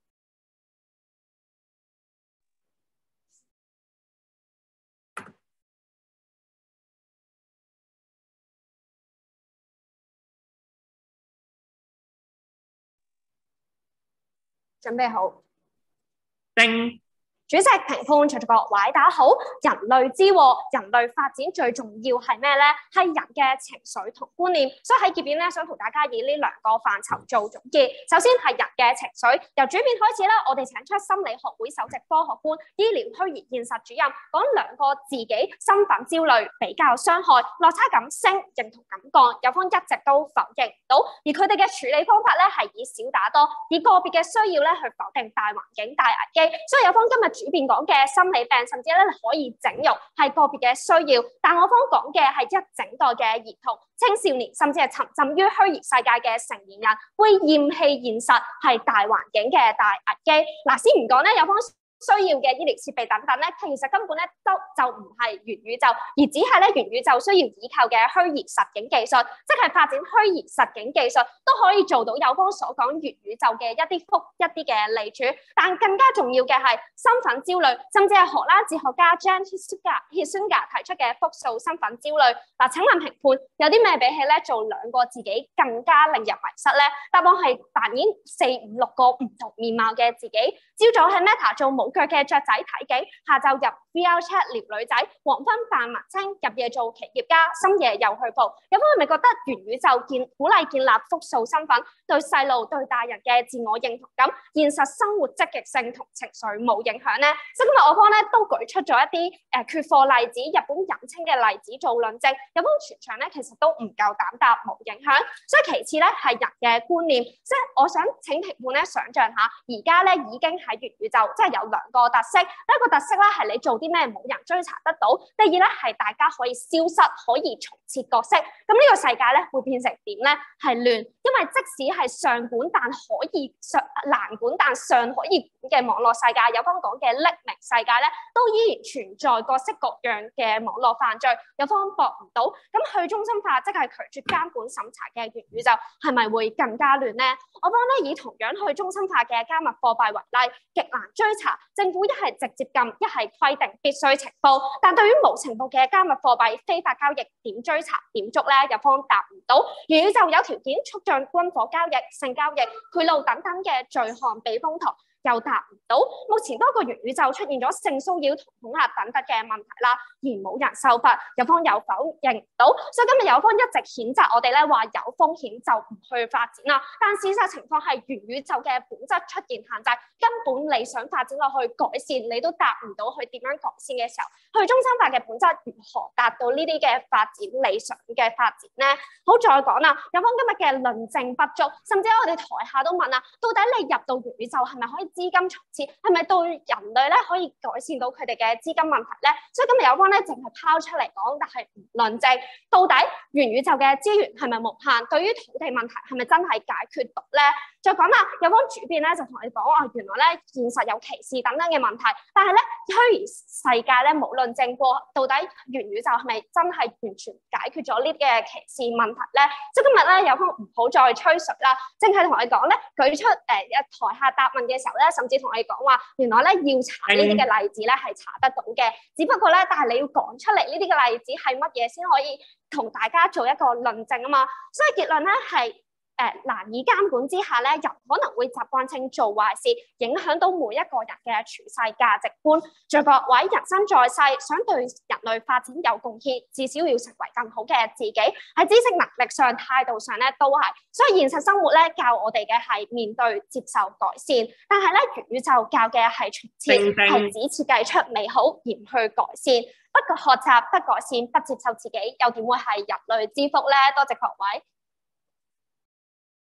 準備好。 丁主席、評判、在座各位，大家好。人類之禍，人類發展最重要係咩咧？係人嘅情緒同觀念。所以喺結辯咧，想同大家以呢兩個範疇做總結。首先係人嘅情緒，由主辯開始啦，我哋請出心理學會首席科學官、醫療虛擬現實主任，講兩個自己身份焦慮、比較傷害、落差感升、認同感降，有方一直都否認到，而佢哋嘅處理方法咧係以少打多，以個別嘅需要咧去否定大環境、大危機。所以有方今日主辯講嘅心理病，甚至咧可以整容係個別嘅需要，但我方講嘅係一整代嘅兒童、青少年，甚至係沉浸於虛擬世界嘅成年人，會厭棄現實係大環境嘅大危機。嗱，先唔講咧，有方需要嘅醫療設備等等咧，其實根本咧都就唔係元宇宙，而只係咧元宇宙需要依靠嘅虛擬實境技術，即係發展虛擬實境技術都可以做到有方所講元宇宙嘅一啲福一啲嘅利處。但更加重要嘅係身份焦慮，甚至係荷蘭哲學家 Jan Huizinga 提出嘅複數身份焦慮。嗱，請問評判有啲咩比起咧做兩個自己更加令人迷失咧？答案係扮演四五六個唔同面貌嘅自己。朝早喺 Meta 做冇腳嘅雀仔睇景，下晝入 V R Chat 撩女仔，黃昏扮文青，入夜做企業家，深夜又去蒲。有方係咪覺得元宇宙建鼓勵建立複數身份，對細路對大人嘅自我認同感、現實生活積極性同情緒冇影響呢？所以今日我方咧都舉出咗一啲誒缺課例子、日本引稱嘅例子做論證。有方全場咧其實都唔夠膽答冇影響。所以其次咧係人嘅觀念，即係我想請評判咧想像下，而家咧已經喺元宇宙即係有兩個特色。第一個特色咧係你做啲咩冇人追查得到，第二咧係大家可以消失，可以重設角色。咁呢個世界咧會變成點咧？係亂，因為即使係上管但可以上難管但上可以管嘅網絡世界，有方講嘅匿名世界咧，都依然存在各式各樣嘅網絡犯罪，有方駁唔到。咁去中心化即係拒絕監管審查嘅元宇宙，係咪會更加亂呢？我方咧以同樣去中心化嘅加密貨幣為例，極難追查，政府一係直接禁，一係規定必須呈報。但對於冇呈報嘅加密貨幣非法交易，點追查點捉咧？有方答唔到。元宇宙有條件促進軍火交易、性交易、賄賂等等嘅罪行避風塘，又答唔到。目前多個元宇宙出現咗性騷擾同恐嚇等等嘅問題啦，而冇人受罰，有方又否認唔到。所以今日有方一直譴責我哋咧話有風險就唔去發展啦。但事實情況係元宇宙嘅本質出現限制，根本你想發展落去改善，你都達唔到去點樣改善嘅時候，去中心化嘅本質如何達到呢啲嘅發展理想嘅發展呢？好，再講啦，有方今日嘅論證不足，甚至我哋台下都問啦，到底你入到元宇宙係咪可以資金重設，係咪對人類咧可以改善到佢哋嘅資金問題咧？所以今日有方咧淨係拋出嚟講，但係唔論證到底元宇宙嘅資源係咪無限，對於土地問題係咪真係解決到咧？再講啦，有方主辯咧就同你講啊，原來咧現實有歧視等等嘅問題，但係咧虛擬世界咧冇論證過到底元宇宙係咪真係完全解決咗呢啲嘅歧視問題咧？即係今日咧有方唔好再吹水啦，淨係同你講咧舉出誒、呃、台下答問嘅時候咧，甚至同你講話原來咧要查呢啲嘅例子咧係查得到嘅，只不過咧但係你要講出嚟呢啲嘅例子係乜嘢先可以同大家做一個論證啊嘛，所以結論咧係。誒、呃、難以監管之下咧，人可能會習慣性做壞事，影響到每一個人嘅處世價值觀。在各位人生在世，想對人類發展有貢獻，至少要成為更好嘅自己。喺知識能力上、態度上咧都係。所以現實生活咧教我哋嘅係面對、接受、改善。但係咧元宇宙教嘅係重設，係只設計出美好而唔去改善。不過學習不改善、不接受自己，又點會係人類之福咧？多謝各位。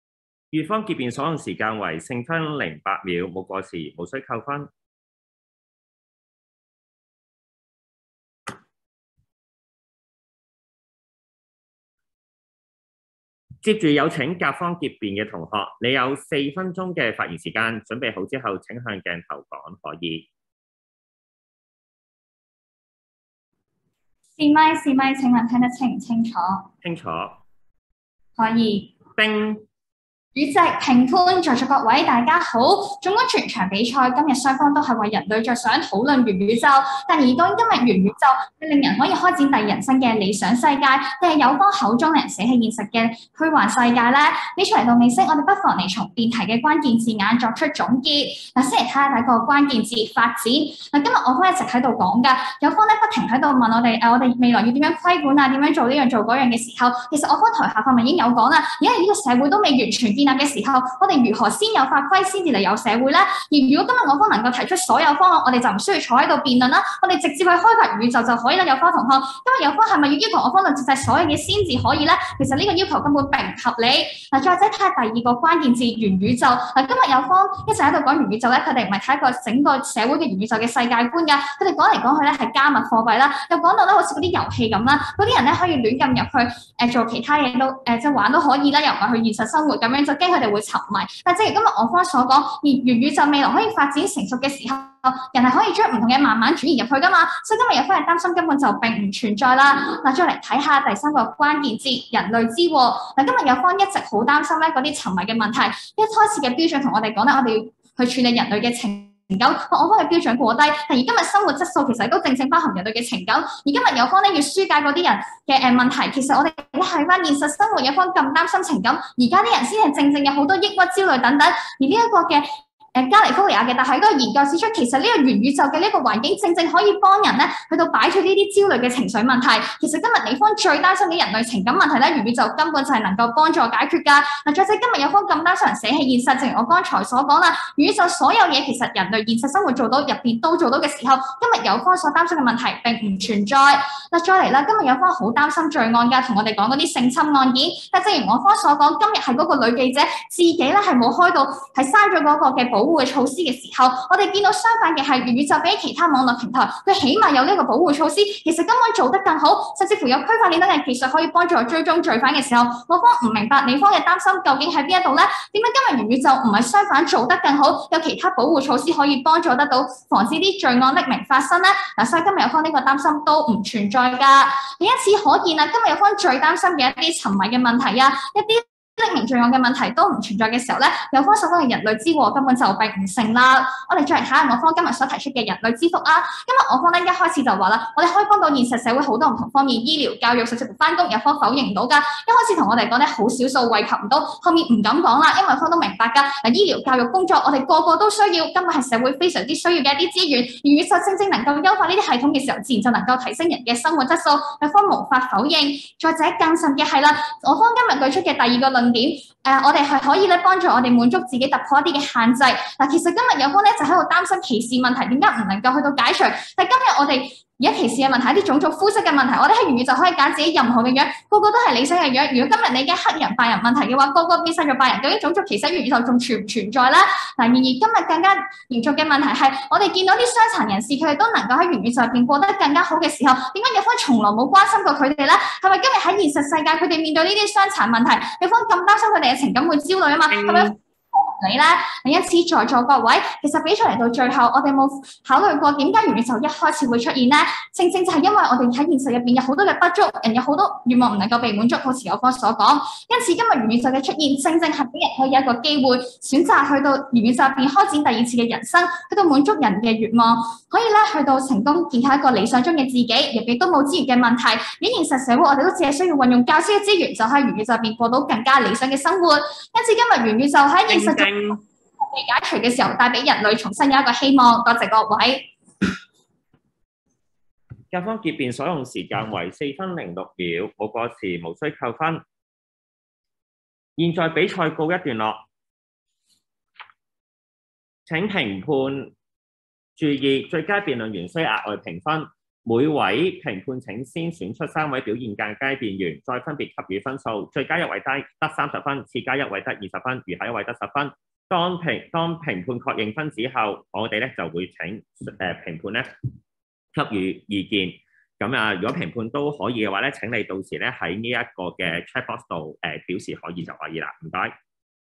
乙方結辯所用時間為四分零八秒，冇過時，無需扣分。接住有請甲方結辯嘅同學，你有四分鐘嘅發言時間，準備好之後請向鏡頭講可以。 試咪試咪，請問聽得清唔清楚？ 清楚。 可以。 叮。 主席、評判、在座各位，大家好。總觀全場比賽，今日雙方都係為人類着想，討論元宇宙。但而當今日元宇宙係令人可以開展第二人生嘅理想世界，定係有方口中令人捨棄現實嘅虛幻世界咧？比賽嚟到尾聲，我哋不妨嚟從辯題嘅關鍵字眼作出總結。嗱，先嚟睇下第一個關鍵字發展。嗱，今日我方一直喺度講㗎，有方咧不停喺度問我哋誒，我哋未來要點樣規管啊？點樣做呢樣做嗰樣嘅時候，其實我方台下發問已經有講啦。而家呢個社會都未完全建立嘅時候，我哋如何先有法規先至嚟有社會咧？而如果今日我方能夠提出所有方案，我哋就唔需要坐喺度辯論啦，我哋直接去開發元宇宙就可以啦。有方同學，今日有方係咪要要求我方論述晒所有嘢先至可以咧？其實呢個要求根本並唔合理。嗱，再者睇下第二個關鍵字元宇宙。嗱，今日有方一直喺度講元宇宙咧，佢哋唔係睇一個整個社會嘅元宇宙嘅世界觀㗎，佢哋講嚟講去咧係加密貨幣啦，又講到咧好似嗰啲遊戲咁啦，嗰啲人咧可以亂咁入去誒、呃、做其他嘢都誒、呃、即係玩都可以啦，又唔係去現實生活咁樣，就驚佢哋會沉迷。但正如今日我方所講，而元宇宙未來可以發展成熟嘅時候，人係可以將唔同嘅慢慢轉移入去噶嘛，所以今日有方係擔心根本就並唔存在啦。嗱，再嚟睇下第三個關鍵字人類之禍。嗱，今日有方一直好擔心咧嗰啲沉迷嘅問題，一開始嘅標準同我哋講咧，我哋要去處理人類嘅情感，我方嘅標準過低，但而今日生活質素其實都正正包含人類嘅情感。而今日有方咧要疏解嗰啲人嘅誒問題，其實我哋一係翻現實生活有方咁擔心情感，而家啲人先係正正有好多抑鬱、焦慮等等，而呢一個嘅。誒加利福尼亞嘅，但係嗰個研究指出，其實呢個元宇宙嘅呢個環境，正正可以幫人咧去到擺脱呢啲焦慮嘅情緒問題。其實今日你方最擔心嘅人類情感問題咧，元宇宙根本就係能夠幫助解決㗎。嗱，再者今日有方咁擔心人捨棄現實，正如我剛才所講啦，元宇宙所有嘢其實人類現實生活做到，入邊都做到嘅時候，今日有方所擔心嘅問題並唔存在。嗱，再嚟啦，今日有方好擔心罪案㗎，同我哋講嗰啲性侵案件。但正如我方所講，今日係嗰個女記者自己咧係冇開到，係刪咗嗰個嘅保護嘅措施嘅時候，我哋見到相反嘅係元宇宙比其他網絡平台，佢起碼有呢個保護措施，其實根本做得更好，甚至乎有區塊鏈等嘅技術可以幫助追蹤罪犯嘅時候，我方唔明白你方嘅擔心究竟喺邊一度咧？點解今日元宇宙唔係相反做得更好，有其他保護措施可以幫助得到，防止啲罪案匿名發生咧？嗱，所以今日有方呢個擔心都唔存在㗎。由此可見啊，今日有方最擔心嘅一啲沉迷嘅問題啊，一啲匿名罪案嘅問題都唔存在嘅時候咧，有方所講嘅人類之禍根本就並唔成立。我哋再嚟睇下我方今日所提出嘅人類之福啊。今日我方咧一開始就話啦，我哋可以幫到現實社會好多唔同方面，醫療、教育，甚至乎翻工，有方否認唔到㗎。一開始同我哋講咧，好少數惠及唔到，後面唔敢講啦，因為方都明白㗎。嗱，醫療、教育、工作，我哋個個都需要，根本係社會非常之需要嘅一啲資源。元宇宙正正能夠優化呢啲系統嘅時候，自然就能夠提升人嘅生活質素，有方無法否認。再者更甚嘅係啦，我方今日舉出嘅第二個論點，誒、呃，我哋係可以咧幫助我哋滿足自己突破一啲嘅限制。嗱，其實今日有方咧就喺度擔心歧視問題，點解唔能夠去到解除？但今日我哋而家歧視嘅問題，一啲種族膚色嘅問題，我哋喺元宇宙可以揀自己任何嘅樣，個個都係理想嘅樣。如果今日你嘅黑人、白人問題嘅話，個個變晒做白人，究竟種族歧視喺元宇宙仲存唔存在咧？嗱，然而今日更加嚴重嘅問題係，我哋見到啲傷殘人士佢哋都能夠喺元宇宙入邊過得更加好嘅時候，點解有方從來冇關心過佢哋咧？係咪今日喺現實世界佢哋面對呢啲傷殘問題，有方咁擔心佢哋嘅情感會焦慮啊嘛？係咪？你咧，因此在座各位，其實比賽嚟到最後，我哋冇考慮過點解元宇宙一開始會出現咧？正正就係因為我哋喺現實入邊有好多嘅不足，人有好多願望唔能夠被滿足，好似有方所講。因此今日元宇宙嘅出現，正正係俾人可以有一個機會選擇去到元宇宙入邊開展第二次嘅人生，去到滿足人嘅願望，可以咧去到成功建構一個理想中嘅自己，亦亦都冇資源嘅問題。喺現實社會，我哋都只係需要運用較少嘅資源，就喺元宇宙入邊過到更加理想嘅生活。因此今日元宇宙喺現實中被解除嘅時候，帶俾人類重新有一個希望。多謝各位。 甲方結辯所用時間為四分零六秒，冇過時，無需扣分。現在比賽告一段落，請評判注意，最佳辯論員需額外評分。 每位評判請先選出三位表現較佳辯員，再分別給予分數。最佳一位得得三十分，次佳一位得二十分，餘下一位得十分。當評當評判確認分子後，我哋咧就會請誒、呃、評判咧給予意見。咁啊，如果評判都可以嘅話咧，請你到時咧喺呢一個嘅 chat box 度誒表示可以就可以啦。唔該。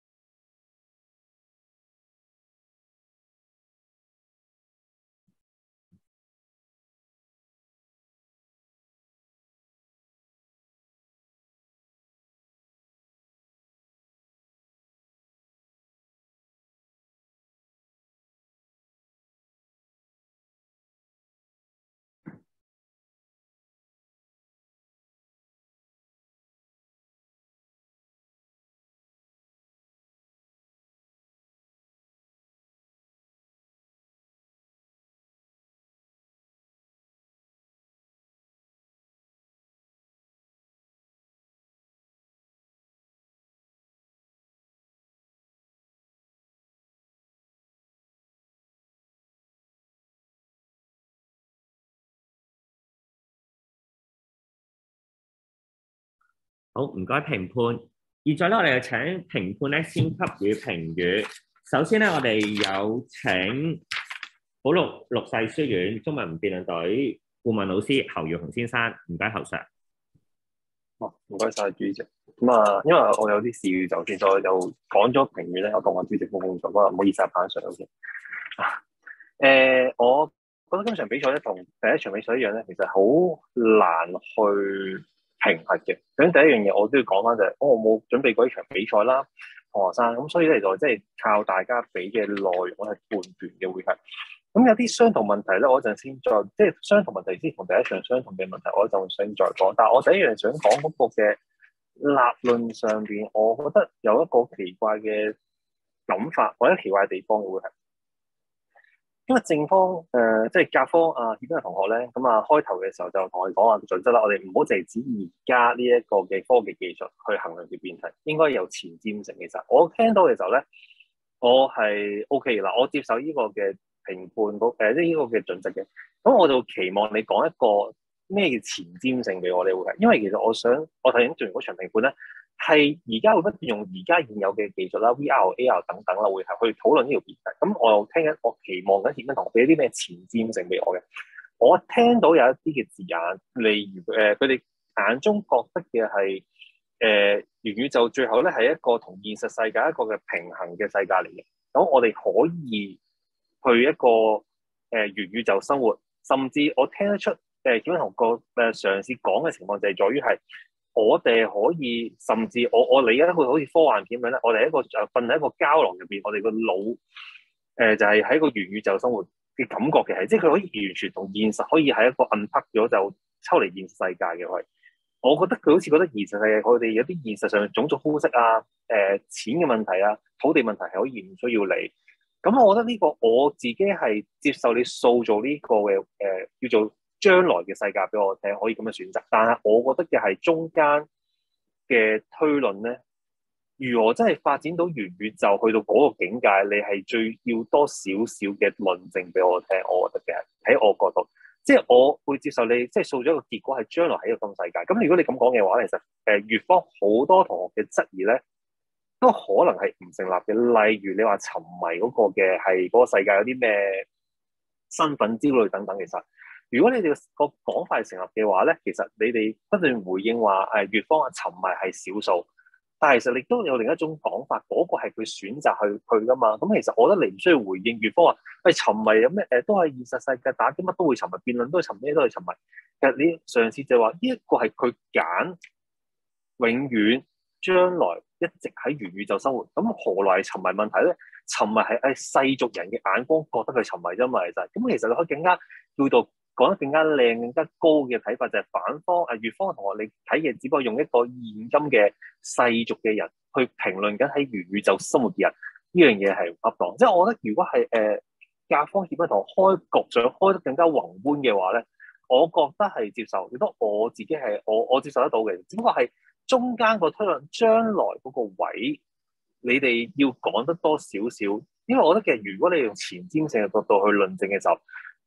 好，唔該評判。現在咧，我哋就請評判咧先給予評語。首先咧，我哋有請保祿六世書院中文辯論隊顧問老師侯耀雄先生，唔該侯 Sir。 哦，唔該晒主席。咁啊，因為我有啲事要就先，所以就講咗評語咧，我同阿主席冇工作，咁啊唔好意思啊，潘 Sir 先。啊，誒，我覺得今場比賽咧同第一場比賽一樣咧，其實好難去評核嘅。咁第一樣嘢我都要講翻就係、是，我冇準備過呢場比賽啦，同學生，咁所以咧就即係靠大家俾嘅內容去判斷嘅會係。咁有啲相同問題咧，我陣先再即係相同問題先同第一場相同嘅問題，我就想再講。但係我第一樣想講嗰個嘅立論上邊，我覺得有一個奇怪嘅諗法或者奇怪嘅地方會係。因為正方誒、呃、即係甲方啊，協邊嘅同學咧，咁啊開頭嘅時候就同我哋講話準則啦，我哋唔好淨係指而家呢一個嘅科技技術去衡量嘅辯題，應該有前瞻性。其實我聽到嘅時候咧，我係 O K 啦，我接受呢個嘅評判嗰誒即係呢個嘅準則嘅。咁我就期望你講一個咩叫前瞻性俾我哋會係，因為其實我想我頭先做完嗰場評判咧。係而家會不斷用而家現有嘅技術啦 ，V R、A R 等等啦，會係去討論呢條辯題。咁我又聽緊，我期望緊點樣同學俾啲咩前瞻性俾我嘅。我聽到有一啲嘅字眼，例如誒佢哋眼中覺得嘅係誒元宇宙最後咧係一個同現實世界一個嘅平衡嘅世界嚟嘅。咁我哋可以去一個誒、呃、元宇宙生活，甚至我聽得出誒點樣同個誒嘗試講嘅情況就係在於係。我哋可以，甚至我我理解一個好似科幻片咁樣咧，我哋喺一個誒瞓喺一個膠囊入邊，我哋個腦誒就係喺個元宇宙生活嘅感覺嘅係，即係佢可以完全同現實可以喺一個 unplug 咗就抽離現實世界嘅係。我覺得佢好似覺得現實世界我哋有啲現實上種族膚色啊、誒、呃、錢嘅問題啊、土地問題係可以唔需要理。咁我覺得呢個我自己係接受你塑造呢個嘅誒、呃、叫做。將來嘅世界俾我聽，可以咁樣選擇，但係我覺得嘅係中間嘅推論咧，如何真係發展到元宇宙去到嗰個境界，你係最要多少少嘅論證俾我聽，我覺得嘅喺我角度，即係我會接受你即係塑造一個結果係將來喺一個咁世界。咁如果你咁講嘅話，其實誒粵方好多同學嘅質疑咧，都可能係唔成立嘅。例如你話沉迷嗰個嘅係嗰個世界有啲咩身份之類等等，其實。如果你哋個講法係成立嘅話咧，其實你哋不斷回應話誒粵方嘅沉迷係少數，但係其實亦都有另一種講法，嗰、那個係佢選擇去去噶嘛。咁其實我覺得你唔需要回應粵方話喂沉迷有咩誒、呃，都係現實世界打機乜都會沉迷，辯論都係沉迷，都係沉迷。其實你上次就話呢一個係佢揀永遠將來一直喺元宇宙生活，咁何來沉迷問題咧？沉迷係誒世俗人嘅眼光覺得佢沉迷啫嘛，其實咁其實你可以更加叫做。講得更加靚、更加高嘅睇法就係反方誒粵方嘅同學，你睇嘅只不過用一個現今嘅世俗嘅人去評論緊喺元宇宙生活嘅人，呢樣嘢係唔恰當。即係我覺得如果係誒甲方協不同開局想開得更加宏觀嘅話咧，我覺得係接受。亦都我自己係我我接受得到嘅，只不過係中間個推論將來嗰個位，你哋要講得多少少，因為我覺得其實如果你用前瞻性嘅角度去論證嘅時候，咁。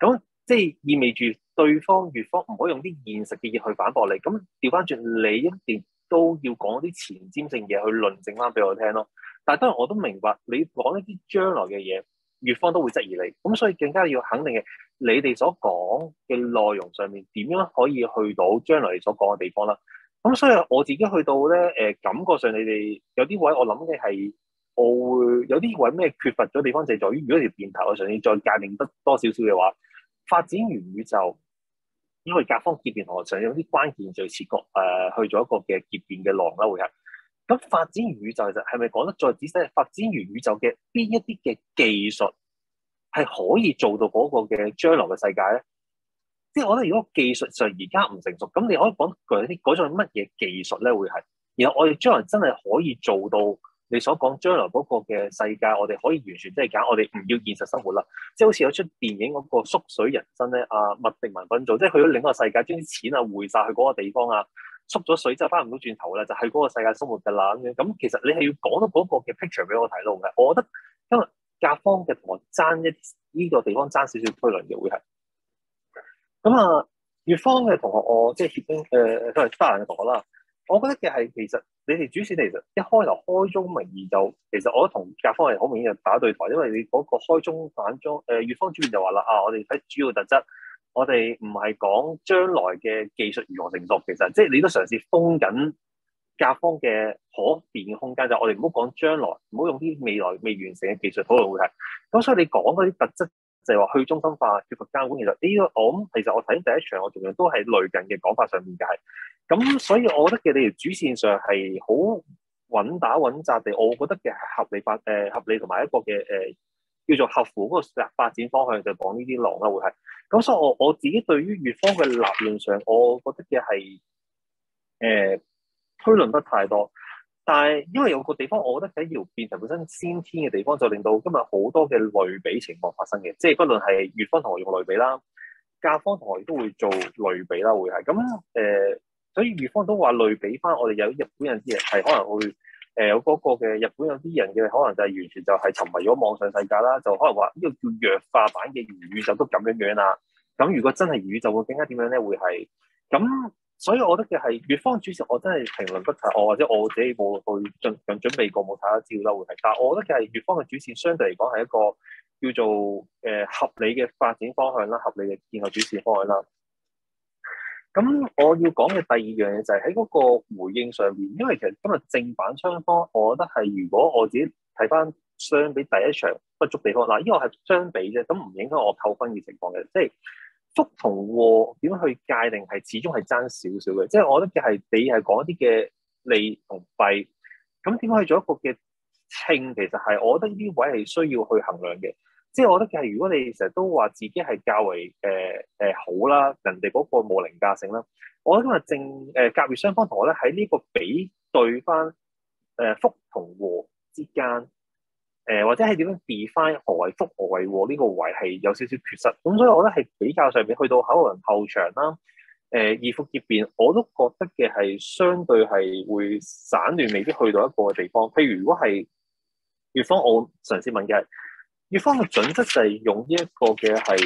即係意味住對方乙方唔可以用啲現實嘅嘢去反駁你。咁調翻轉，你一定都要講啲前瞻性嘢去論證翻俾我聽咯。但係當然我都明白，你講一啲將來嘅嘢，乙方都會質疑你。咁所以更加要肯定嘅，你哋所講嘅內容上面點樣可以去到將來你所講嘅地方啦。咁所以我自己去到咧，誒、呃、感覺上你哋有啲位我諗嘅係，我會有啲位咩缺乏咗地方，就係在於如果條電頭我上次再界定得多少少嘅話，發展元宇宙，因為甲方結辯同我上有啲關鍵就切割誒去咗一個嘅結辯嘅浪啦，會係。咁發展元宇宙其實係咪講得再仔細？發展元宇宙嘅邊一啲嘅技術係可以做到嗰個嘅將來嘅世界咧？即係我覺得如果技術上而家唔成熟，咁你可以講具體啲嗰種乜嘢技術咧會係？然後我哋將來真係可以做到你所講將來嗰個嘅世界，我哋可以完全即係揀，我哋唔要現實生活啦。即係好似有出電影嗰個縮水人生咧，阿麥迪文賓做，即係去咗另一個世界，將啲錢啊匯晒去嗰個地方啊，縮咗水之後翻唔到轉頭啦，就係嗰個世界生活㗎啦咁樣。咁其實你係要講到嗰個嘅 picture 俾我睇到嘅。我覺得因為甲方嘅同學爭一呢個地方爭少少推論嘅會係。咁啊，乙方嘅同學我即係協兵誒，都係得閒嘅同學啦。我覺得嘅係其實你哋主線其實一開頭開宗明義就，其實我覺得同甲方係好明顯就打對台，因為你嗰個開宗反宗誒，乙方主辯就話啦啊，我哋睇主要特質，我哋唔係講將來嘅技術如何成熟，其實即係你都嘗試封緊甲方嘅可變嘅空間，就我哋唔好講將來，唔好用啲未來未完成嘅技術討論會係。咁所以你講嗰啲特質。就係話去中心化、缺乏監管，其實呢個我諗，其實我睇第一場，我同樣都係類近嘅講法上面嘅係。咁所以我覺得嘅你條主線上係好穩打穩紮地，我覺得嘅係合理發誒、呃、合理同埋一個嘅誒、呃、叫做合乎嗰個發展方向，就講呢啲浪啦會係。咁所以我我自己對於乙方嘅立論上，我覺得嘅係誒推論不太多。但係因為有個地方，我覺得喺條辯題本身先天嘅地方，就令到今日好多嘅類比情況發生嘅，即係不論係乙方同學用類比啦，甲方同學亦都會做類比啦，會係咁誒。所以乙方都話類比翻，我哋有日本人啲人係可能會誒、呃、有嗰個嘅日本有啲人嘅可能就係完全就係沉迷咗網上世界啦，就可能話呢個叫弱化版嘅元宇宙都咁樣樣啦。咁如果真係元宇宙會更加點樣咧？會係咁。所以我覺得嘅係乙方主持，我真係評論不太，我或者我自己冇去盡盡準備過冇睇下資料啦，會係。但係我覺得嘅係乙方嘅主持，相對嚟講係一個叫做誒、呃、合理嘅發展方向啦，合理嘅建構主持方向啦。咁我要講嘅第二樣嘢就係喺嗰個回應上面，因為其實今日正反雙方，我覺得係如果我自己睇翻相比第一場不足地方，嗱，呢個係相比啫，咁唔影響我扣分嘅情況嘅，即係。福同禍點樣去界定係始終係爭少少嘅，即係我覺得嘅係你係講一啲嘅利同弊，咁點樣去做一個嘅稱，其實係我覺得呢啲位係需要去衡量嘅。即係我覺得嘅係如果你成日都話自己係較為誒誒、呃呃、好啦，人哋嗰個冇凌駕性啦，我覺得今日正誒甲乙雙方同學咧喺呢個比對翻誒福同禍之間。誒、呃、或者係點樣 define 何為福何為禍呢個位係有少少缺失，咁所以我覺得係比較上面去到口論後場啦，誒、呃、二複結辯，我都覺得嘅係相對係會散亂，未必去到一個地方。譬如如果係乙方，我嘗試問嘅係乙方嘅準則就係用呢一個嘅係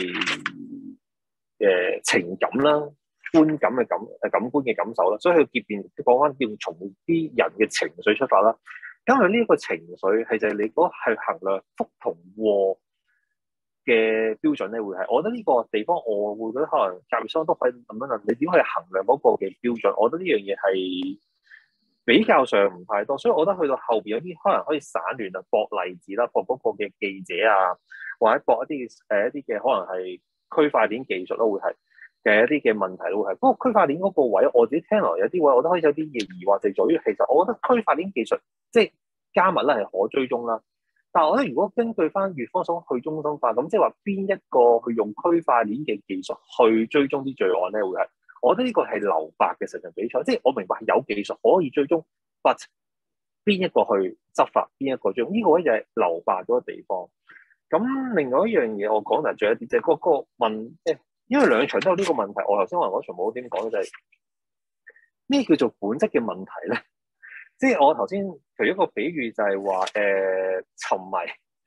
誒情感啦、觀感嘅感誒感官嘅感受啦，所以佢結辯講翻要從啲人嘅情緒出發啦。因為呢一個情緒係就係你嗰係衡量福同禍嘅標準咧，會係我覺得呢個地方我會覺得可能甲乙雙都可以咁樣諗，你點去衡量嗰個嘅標準？我覺得呢樣嘢係比較上唔太多，所以我覺得去到後邊有啲可能可以散亂啊，博例子啦，博嗰個嘅記者啊，或者博一啲誒一啲嘅可能係區塊鏈技術咯，會係嘅一啲嘅問題都會係。不過區塊鏈嗰個位，我自己聽落有啲位，我都開始有啲疑惑，就係在於其實我覺得區塊鏈技術即係加密咧係可追蹤啦。但係我覺得如果根據翻乙方所去中心化，咁即係話邊一個去用區塊鏈嘅技術去追蹤啲罪案咧，會係我覺得呢個係留白嘅實際比賽。即係我明白有技術可以追蹤 ，but 邊一個去執法，邊一個追蹤呢個位就係留白嗰個地方。咁另外一樣嘢我講埋最後一啲，就係嗰個問，即係因為兩場都有呢個問題。我頭先話嗰場冇點講，就係咩叫做本質嘅問題咧？即係我頭先除咗一個比喻就係話誒沉迷誒、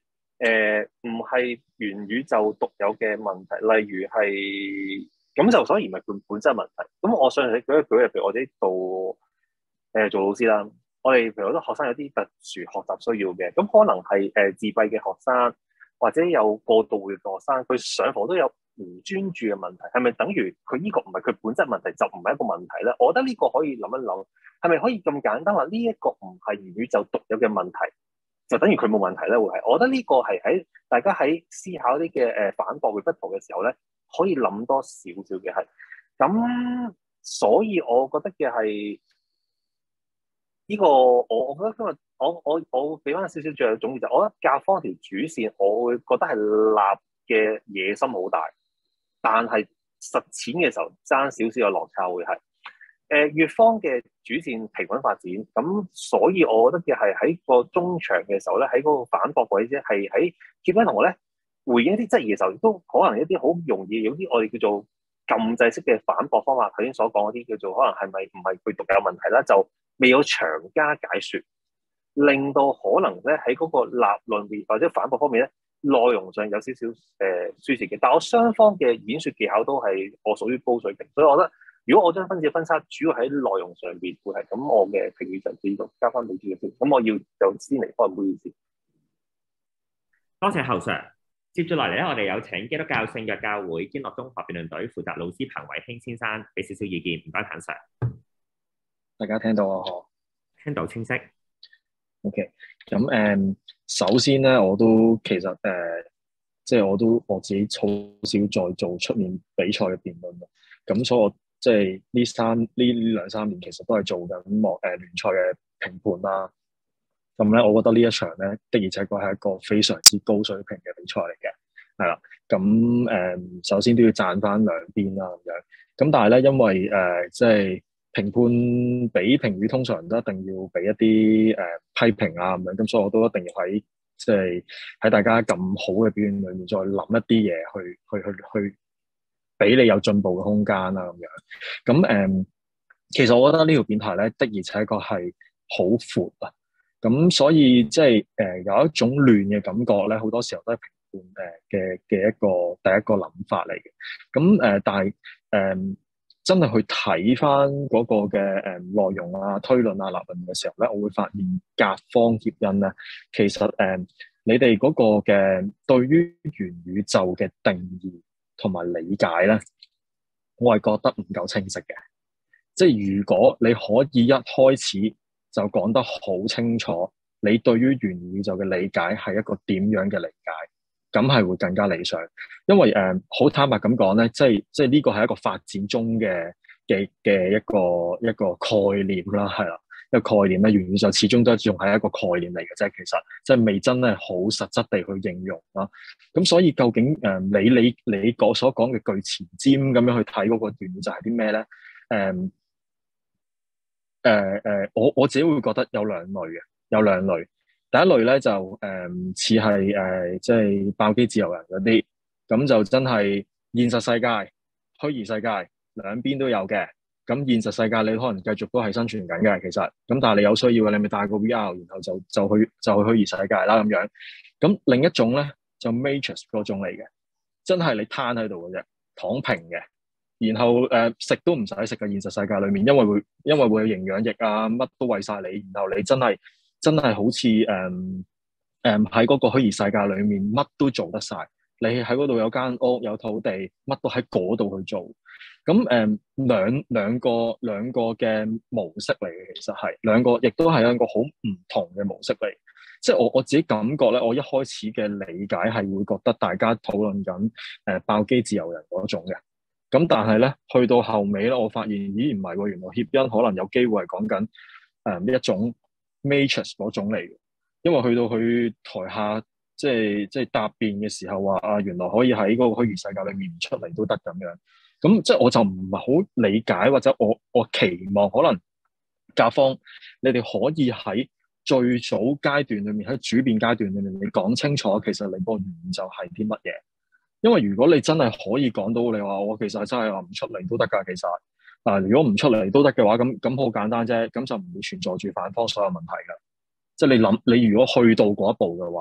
誒唔係元宇宙獨有嘅問題，例如係咁就所以唔係本本質問題。咁我上次舉一舉例，譬如我哋做誒、呃、做老師啦，我哋譬如好多學生有啲特殊學習需要嘅，咁可能係誒、呃、自閉嘅學生，或者有過度活躍嘅學生，佢上課都有唔專注嘅問題，係咪等於佢呢個唔係佢本質問題，就唔係一個問題咧？我覺得呢個可以諗一諗，係咪可以咁簡單話呢一個唔係元宇宙獨有嘅問題，就等於佢冇問題咧？會係，我覺得呢個係喺大家喺思考啲嘅誒反駁會不同嘅時候咧，可以諗多少少嘅係。咁所以我覺得嘅係呢個，我我覺得今日我我我俾翻少少最後總結就，我覺得教科條主線，我會覺得係立嘅野心好大。但係實踐嘅時候爭少少嘅落差會係，誒、呃、粵方嘅主線平穩發展，咁所以我覺得嘅係喺個中場嘅時候咧，喺嗰個反駁位啫，係喺結婚同學咧回應一啲質疑嘅時候，亦都可能一啲好容易有啲我哋叫做禁制式嘅反駁方法，頭先所講嗰啲叫做可能係咪唔係佢獨有問題啦，就未有詳加解説，令到可能咧喺嗰個立論面或者反駁方面咧，內容上有少少誒輸蝕嘅，但我雙方嘅演説技巧都係我屬於高水平，所以我覺得如果我將分子分差主要喺內容上邊會係咁，我嘅評語就呢度交翻俾主席先。咁我要就先離開，唔好意思。 多謝侯 Sir。接住落嚟咧，我哋有請基督教聖約教會堅樂中學辯論隊負責老師彭偉興先生俾少少意見，唔該，彭 Sir。 大家聽到啊？嗬， 聽到清晰。 OK，咁誒、嗯，首先咧，我都其實誒、呃，即係我都我自己好少再做出面比賽嘅辯論咯。咁所以我即係呢三呢兩三年，其實都係做緊莫誒聯賽嘅評判啦。咁咧，我覺得呢一場咧的而且確係一個非常之高水平嘅比賽嚟嘅，係啦。咁誒、嗯，首先都要讚翻兩邊啦咁樣。咁但係咧，因為誒、呃、即係。評判俾評語通常都一定要俾一啲誒、呃、批評啊咁樣，咁所以我都一定要喺即係喺大家咁好嘅表現裏面再諗一啲嘢去去去去俾你有進步嘅空間啦咁樣。咁誒、呃，其實我覺得呢條辯題咧的而且確係好闊啊。咁所以即係誒有一種亂嘅感覺咧，好多時候都係評判誒嘅嘅一個第一個諗法嚟嘅。咁誒、呃，但係誒。呃真係去睇翻嗰個嘅誒內容啊、推論啊、立論嘅時候咧，我會發現甲方協恩咧，其實誒、呃、你哋嗰個嘅對於元宇宙嘅定義同埋理解咧，我係覺得唔夠清晰嘅。即係如果你可以一開始就講得好清楚，你對於元宇宙嘅理解係一個點樣嘅理解？咁係會更加理想，因為誒好、呃、坦白咁講咧，即係即係呢個係一個發展中嘅嘅嘅一個一個概念啦，係啦，一個概念咧，元宇宙始終都仲係一個概念嚟嘅啫，其實即係未真係好實質地去應用啦。咁所以究竟誒、呃、你你你嗰所講嘅具前瞻咁樣去睇嗰個元宇宙係啲咩咧？誒誒誒，我我自己會覺得有兩類嘅，有兩類。第一類咧就誒似係誒即係爆機自由人嗰啲，咁就真係現實世界、虛擬世界兩邊都有嘅。咁現實世界你可能繼續都係生存緊嘅，其實咁但係你有需要嘅，你咪戴個 V R，然後就就去就去虛擬世界啦咁樣。咁另一種咧就 Matrix 嗰種嚟嘅，真係你攤喺度嘅啫，躺平嘅，然後誒、呃、食都唔使食嘅現實世界裏面，因為會因為會有營養液啊，乜都餵晒你，然後你真係。真係好似誒誒喺嗰個虛擬世界裏面，乜都做得晒。你喺嗰度有間屋、有土地，乜都喺嗰度去做。咁誒、嗯、兩兩個兩個嘅模式嚟嘅，其實係兩個，亦都係一個好唔同嘅模式嚟。即係我我自己感覺咧，我一開始嘅理解係會覺得大家討論緊誒爆機自由人嗰種嘅。咁但係咧，去到後尾咧，我發現咦唔係喎，原來協恩可能有機會係講緊誒一種。Matrix 嗰種嚟嘅，因為去到佢台下即係即係答辯嘅時候話啊，原來可以喺嗰個虛擬世界裏面唔出嚟都得咁樣，咁即係我就唔係好理解，或者我我期望可能甲方你哋可以喺最早階段裏面，喺主辯階段裏面，你講清楚其實你個元宇宙係啲乜嘢，因為如果你真係可以講到你話我其實真係話唔出嚟都得㗎，其實。啊！如果唔出嚟都得嘅話，咁咁好簡單啫，咁就唔會存在住反方所有問題㗎。即係你諗，你如果去到嗰一步嘅話，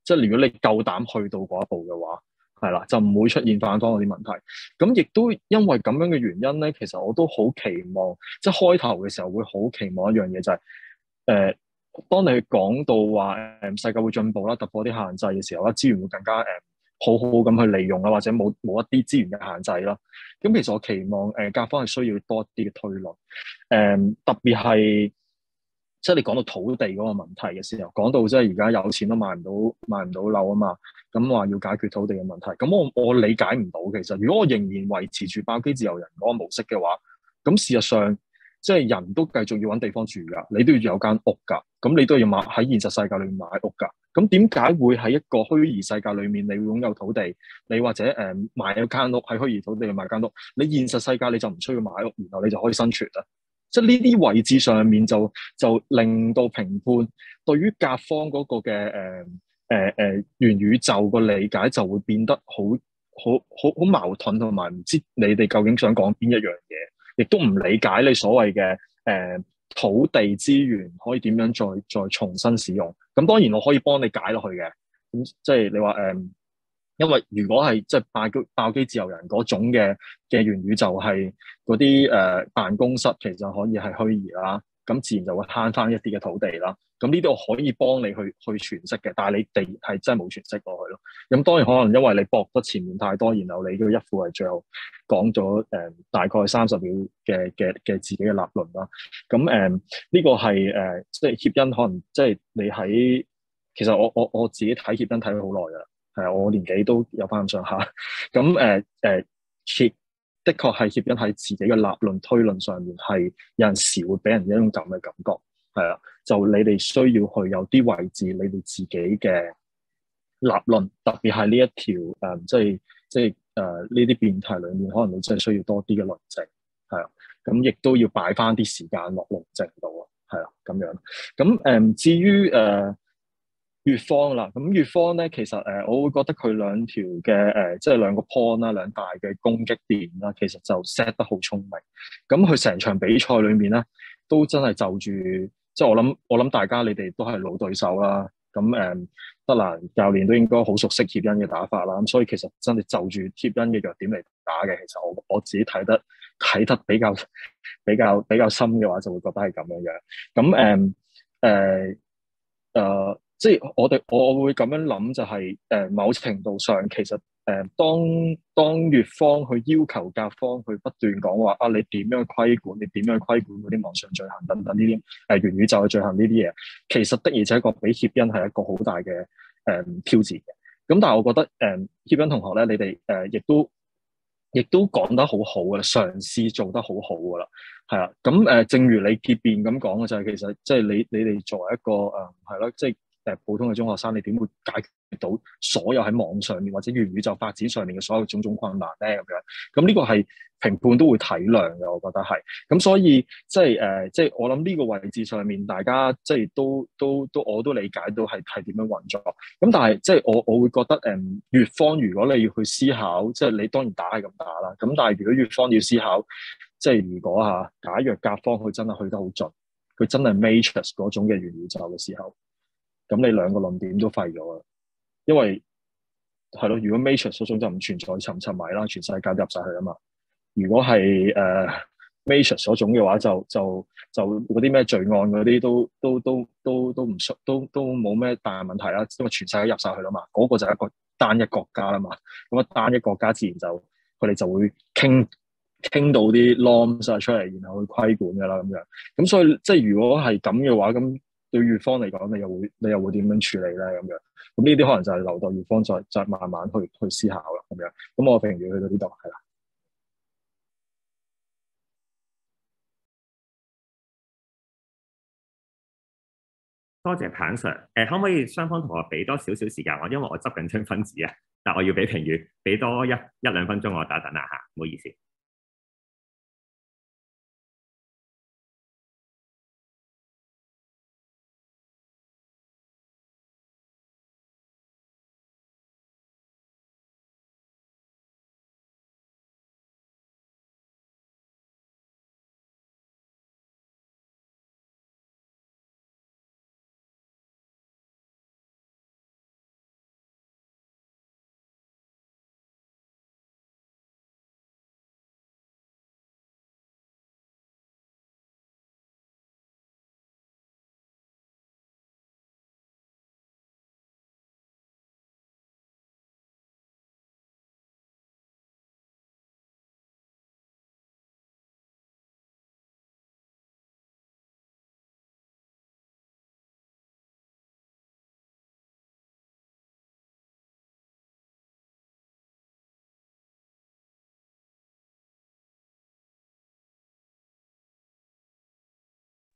即係如果你夠膽去到嗰一步嘅話，係啦，就唔會出現反方嗰啲問題。咁亦都因為咁樣嘅原因咧，其實我都好期望，即係開頭嘅時候會好期望一樣嘢就係、是、誒、呃，當你講到話誒世界會進步啦，突破啲限制嘅時候啦，資源會更加誒、呃、好好咁去利用啦，或者冇冇一啲資源嘅限制啦。咁其實我期望誒、呃、甲方係需要多啲嘅推論，誒、呃、特別係。即係你講到土地嗰個問題嘅時候，講到即係而家有錢都買唔到買唔到樓啊嘛，咁話要解決土地嘅問題，咁我我理解唔到其實，如果我仍然維持住爆機自由人嗰個模式嘅話，咁事實上即係人都繼續要揾地方住㗎，你都要有間屋㗎，咁你都要買喺現實世界裏面買屋㗎，咁點解會喺一個虛擬世界裏面你會擁有土地，你或者誒、呃、買一間屋喺虛擬土地去買間屋，你現實世界你就唔需要買屋，然後你就可以生存啊？即係呢啲位置上面就就令到評判對於甲方嗰個嘅誒誒誒元宇宙個理解就會變得好好好好矛盾，同埋唔知你哋究竟想講邊一樣嘢，亦都唔理解你所謂嘅誒、呃、土地資源可以點樣再再重新使用。咁當然我可以幫你解落去嘅，咁即係你話誒。呃因為如果係即係爆機爆機自由人嗰種嘅嘅元宇宙係嗰啲誒辦公室，其實可以係虛擬啦，咁自然就會慳翻一啲嘅土地啦。咁呢啲我可以幫你去去詮釋嘅，但係你哋係真係冇詮釋過去咯。咁當然可能因為你駁得前面太多，然後你嗰一副係最後講咗誒大概三十秒嘅嘅嘅自己嘅立論啦。咁誒呢個係誒、呃、即係協恩可能即係你喺其實我我我自己睇協恩睇咗好耐㗎啦。係啊，我年紀都有翻咁上下，咁誒誒，協的確係協恩喺自己嘅立論推論上面係有陣時會俾人一種咁嘅感覺，係啊，就你哋需要去有啲位置，你哋自己嘅立論，特別係呢一條誒、呃，即係即係誒呢啲辯題裡面，可能你真係需要多啲嘅論證，係啊，咁亦都要擺翻啲時間落論證度啊，係啊，咁樣，咁誒、呃、至於誒。呃乙方啦，咁乙方咧，其實誒、呃，我會覺得佢兩條嘅誒、呃，即係兩個 point 啦，兩大嘅攻擊點啦，其實就 set 得好聰明。咁佢成場比賽裏面咧，都真係就住，即係我諗，我諗大家你哋都係老對手啦。咁誒、呃，德蘭教練都應該好熟悉協恩嘅打法啦。咁所以其實真係就住協恩嘅弱點嚟打嘅。其實我我自己睇得睇得比較比較比較深嘅話，就會覺得係咁樣樣。咁誒誒誒。即係我哋我我會咁樣諗就係、是、誒、呃、某程度上其實誒、呃、當當乙方去要求甲方去不斷講話啊，你點樣規管，你點樣規管嗰啲網上罪行等等呢啲誒元宇宙嘅罪行呢啲嘢，其實的而且確俾協恩係一個好大嘅誒、呃、挑戰嘅。咁但係我覺得誒協恩同學咧，你哋誒亦都亦都講得好好噶啦，嘗試做得好好噶啦，係啊。咁誒、呃、正如你結辯咁講嘅就係、是、其實即係你你哋作為一個誒係咯，即係。誒普通嘅中學生，你點會解決到所有喺網上面或者元宇宙發展上面嘅所有種種困難咧？咁樣，咁呢個係評判都會體諒嘅，我覺得係。咁所以即係誒，即係我諗呢個位置上面，大家即係都都都我都理解到係係點樣運作。咁但係即係我我會覺得誒，乙方如果你要去思考，即係你當然打係咁打啦。咁但係如果乙方要思考，即係如果嚇假若甲方佢真係去得好盡，佢真係 Matrix 嗰種嘅元宇宙嘅時候。咁你兩個論點都廢咗啦，因為係咯，如果 Matrix 嗰種就唔存在沉唔沉迷啦，全世界入晒去啊嘛。如果係誒、呃、Matrix 嗰種嘅話，就就就嗰啲咩罪案嗰啲都都都都都唔出，都都冇咩大問題啦，因為全世界入晒去啦嘛。嗰、那個就係一個單一國家啦嘛。咁啊單一國家自然就佢哋就會傾傾到啲 norms 出嚟，然後去規管噶啦咁樣。咁所以即係如果係咁嘅話，咁。對乙方嚟講，你又會你又會點樣處理咧？咁樣咁呢啲可能就係留待乙方再再慢慢去去思考啦。咁樣咁我評語去到呢度係啦。 多謝彭 Sir。誒、呃，可唔可以雙方同學俾多少少時間我？因為我執緊張分紙啊，但我要俾評語，俾多一一兩分鐘我等一等啦嚇，唔好意思。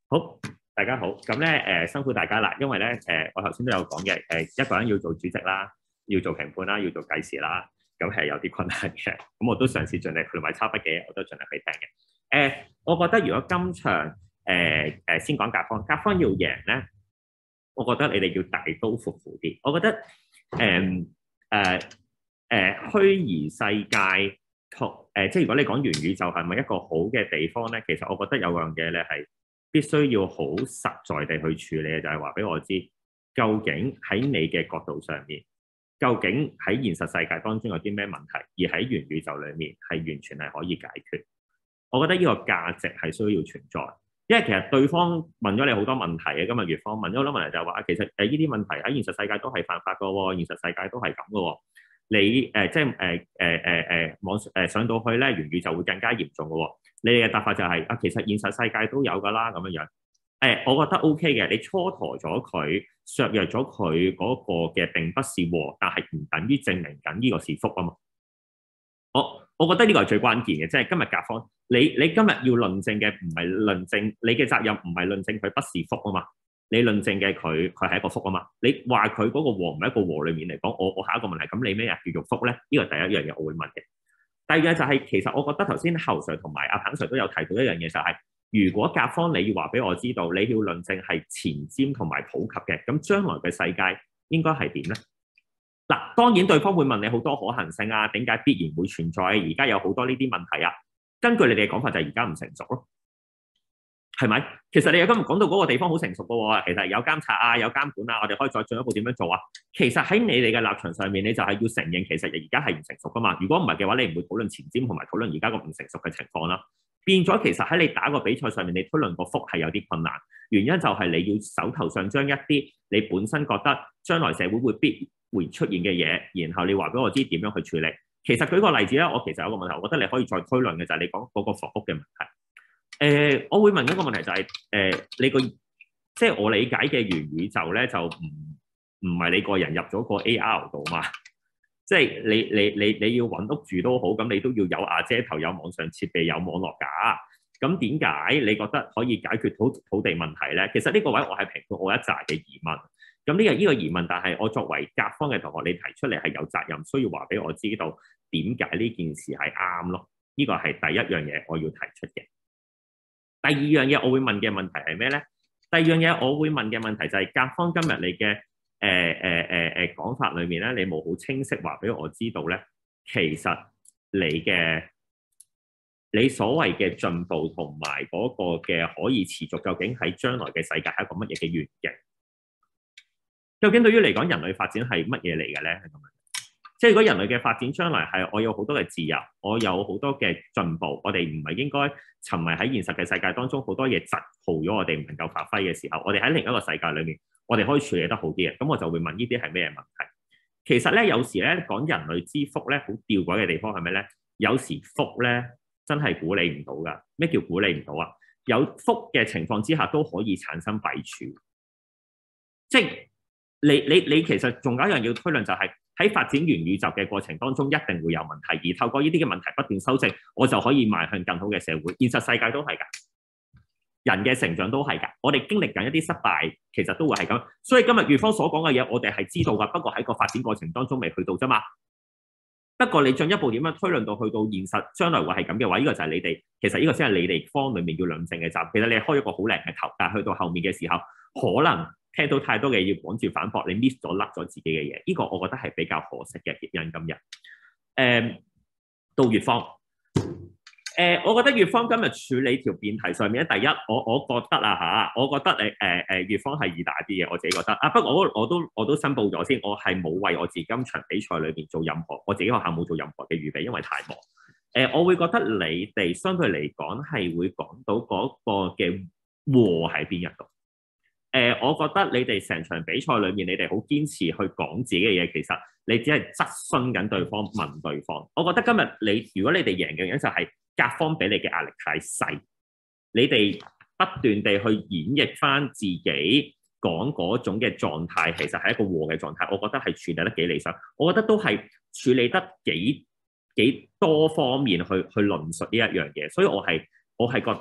好，大家好。咁咧誒辛苦大家啦，因為咧誒、呃、我頭先都有講嘅誒一個人要做主席啦，要做評判啦，要做計時啦，咁係有啲困難嘅。咁我都嘗試盡力同埋抄筆記，我都盡力去聽嘅。誒、呃，我覺得如果今場誒誒、呃呃、先講甲方，甲方要贏咧，我覺得你哋要大刀闊斧啲。我覺得誒誒誒虛擬世界同誒、呃、即係如果你講元宇宙係咪一個好嘅地方咧？其實我覺得有樣嘢咧係必須要好實在地去處理嘅，就係話俾我知，究竟喺你嘅角度上面，究竟喺現實世界當中有啲咩問題，而喺元宇宙裡面係完全係可以解決。我覺得呢個價值係需要存在，因為其實對方問咗你好多問題嘅，今日乙方問咗好多問題就係話，其實誒呢啲問題喺現實世界都係犯法嘅喎，現實世界都係咁嘅喎。你誒、呃、即係誒誒誒誒網誒、呃、上到去咧，元宇宙會更加嚴重嘅喎。你哋嘅答法就係、是、啊，其實現實世界都有㗎啦，咁樣樣。誒、呃，我覺得 OK 嘅，你蹉跎咗佢，削弱咗佢嗰個嘅並不是禍，但係唔等於證明緊呢個是福啊嘛。我我覺得呢個係最關鍵嘅，即係今日甲方，你你今日要論證嘅唔係論證，你嘅責任唔係論證佢不是福啊嘛。你論證嘅佢佢係一個福啊嘛。你話佢嗰個禍唔係一個禍裡面嚟講，我我下一個問題，咁你咩啊叫做福咧？呢個第一樣嘢我會問嘅。第二樣就係、是、其實我覺得頭先侯 Sir 同埋阿彭 Sir 都有提到一樣嘢，就係、是、如果甲方你要話俾我知道，你要論證係前瞻同埋普及嘅，咁將來嘅世界應該係點咧？嗱，當然對方會問你好多可行性啊，點解必然會存在？而家有好多呢啲問題啊。根據你哋嘅講法就係而家唔成熟咯，係咪？其實你今日講到嗰個地方好成熟嘅喎，其實有監察啊，有監管啊，我哋可以再進一步點樣做啊？其實喺你哋嘅立場上面，你就係要承認其實而家係唔成熟噶嘛。如果唔係嘅話，你唔會討論前瞻同埋討論而家個唔成熟嘅情況啦。變咗其實喺你打個比賽上面，你推論個幅係有啲困難，原因就係你要手頭上將一啲你本身覺得將來社會會必會出現嘅嘢，然後你話俾我知點樣去處理。其實舉個例子咧，我其實有個問題，我覺得你可以再推論嘅就係你講嗰個房屋嘅問題。誒、呃，我會問一個問題就係、是、誒、呃，你個即係我理解嘅元宇宙咧，就唔唔係你個人入咗個 A R 度嘛？即係你你你你要揾屋住都好，咁你都要有瓦遮頭、有網上設備、有網絡架。咁點解你覺得可以解決土土地問題咧？其實呢個位我係評判我一紮嘅疑問。咁呢個呢個疑問，但係我作為甲方嘅同學，你提出嚟係有責任，需要話俾我知道點解呢件事係啱咯。呢個係第一樣嘢我要提出嘅。第二樣嘢我會問嘅問題係咩咧？第二樣嘢我會問嘅問題就係甲方今日你嘅誒誒誒誒講法裏面咧，你冇好清晰話俾我知道咧，其實你嘅你所謂嘅進步同埋嗰個嘅可以持續，究竟喺將來嘅世界係一個乜嘢嘅願景？究竟對於嚟講，人類發展係乜嘢嚟嘅咧？係咁樣。即係如果人類嘅發展將來係我有好多嘅自由，我有好多嘅進步，我哋唔係應該沉迷喺現實嘅世界當中，好多嘢窒耗咗我哋唔能夠發揮嘅時候，我哋喺另一個世界裏面，我哋可以處理得好啲嘅。咁我就會問呢啲係咩問題？其實咧，有時咧講人類之福咧，好吊詭嘅地方係咩咧？有時福咧真係估你唔到㗎。咩叫估你唔到啊？有福嘅情況之下都可以產生弊處，即係你你你其實仲有一樣要推論就係、是。喺發展元宇宙嘅過程當中，一定會有問題，而透過呢啲嘅問題不斷修正，我就可以邁向更好嘅社會。現實世界都係㗎，人嘅成長都係㗎。我哋經歷緊一啲失敗，其實都會係咁。所以今日乙方所講嘅嘢，我哋係知道㗎，不過喺個發展過程當中未去到啫嘛。不過你進一步點樣推論到去到現實，將來會係咁嘅話，呢、這個就係你哋其實呢個先係你哋方裡面要論證嘅集。其實你開一個好靚嘅頭，但係去到後面嘅時候，可能聽到太多嘅嘢要趕住反駁，你 miss 咗甩咗自己嘅嘢，呢、這個我覺得係比較可惜嘅。因今日，誒、呃、到乙方，誒、呃、我覺得乙方今日處理條辯題上面咧，第一我我覺得啊嚇，我覺得誒誒誒乙方係易打啲嘅，我自己覺得啊。不過我我都我都申報咗先，我係冇為我自己今場比賽裏邊做任何，我自己學校冇做任何嘅預備，因為太忙。誒、呃，我會覺得你哋相對嚟講係會講到嗰個嘅禍喺邊一度。誒、呃，我覺得你哋成場比賽裏面，你哋好堅持去講自己嘅嘢，其實你只係質詢緊對方，問對方。我覺得今日你如果你哋贏嘅原因就係甲方俾你嘅壓力太細，你哋不斷地去演繹翻自己講嗰種嘅狀態，其實係一個和嘅狀態。我覺得係處理得幾理想，我覺得都係處理得幾幾多方面去去論述呢一樣嘢，所以我係我係覺得。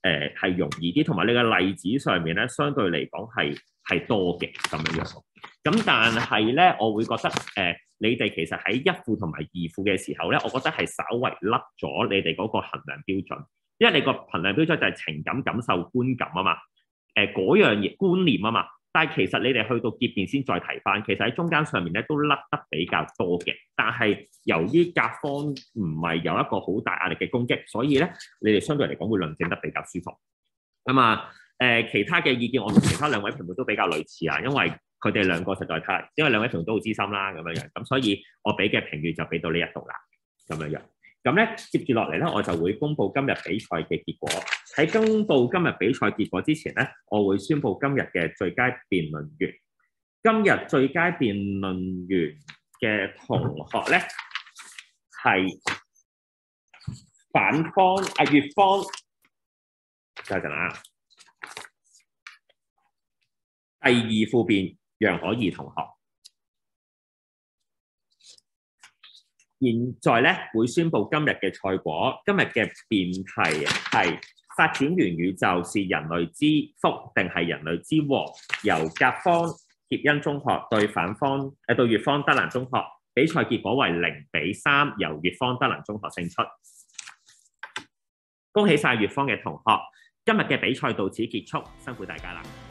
誒係容易啲，同埋你嘅例子上面咧，相對嚟講係係多嘅咁樣樣。咁但係咧，我會覺得誒、呃，你哋其實喺一副同埋二副嘅時候咧，我覺得係稍為甩咗你哋嗰個衡量標準，因為你個衡量標準就係情感、感受、觀感啊嘛，誒、呃、嗰樣嘢觀念啊嘛。但係其實你哋去到結辯先再提翻，其實喺中間上面咧都甩得比較多嘅。但係由於甲方唔係有一個好大壓力嘅攻擊，所以咧你哋相對嚟講會論證得比較舒服。咁啊誒，其他嘅意見我同其他兩位評判都比較類似啊，因為佢哋兩個實在太，因為兩位評判都好資深啦咁樣樣，咁所以我俾嘅評語就俾到呢一度啦咁樣樣。咁咧接住落嚟咧，我就會公布今日比賽嘅結果。喺公布今日比賽結果之前咧，我會宣布今日嘅最佳辯論員。今日最佳辯論員嘅同學咧係反方啊，乙方，等陣啊，第二副辯楊可怡同學。現在咧會宣布今日嘅賽果。今日嘅辯題係發展元宇宙是人類之福定係人類之禍？由甲方協恩中學對反方誒對乙方德蘭中學，比賽結果為零比三，由乙方德蘭中學勝出。恭喜晒乙方嘅同學，今日嘅比賽到此結束，辛苦大家啦！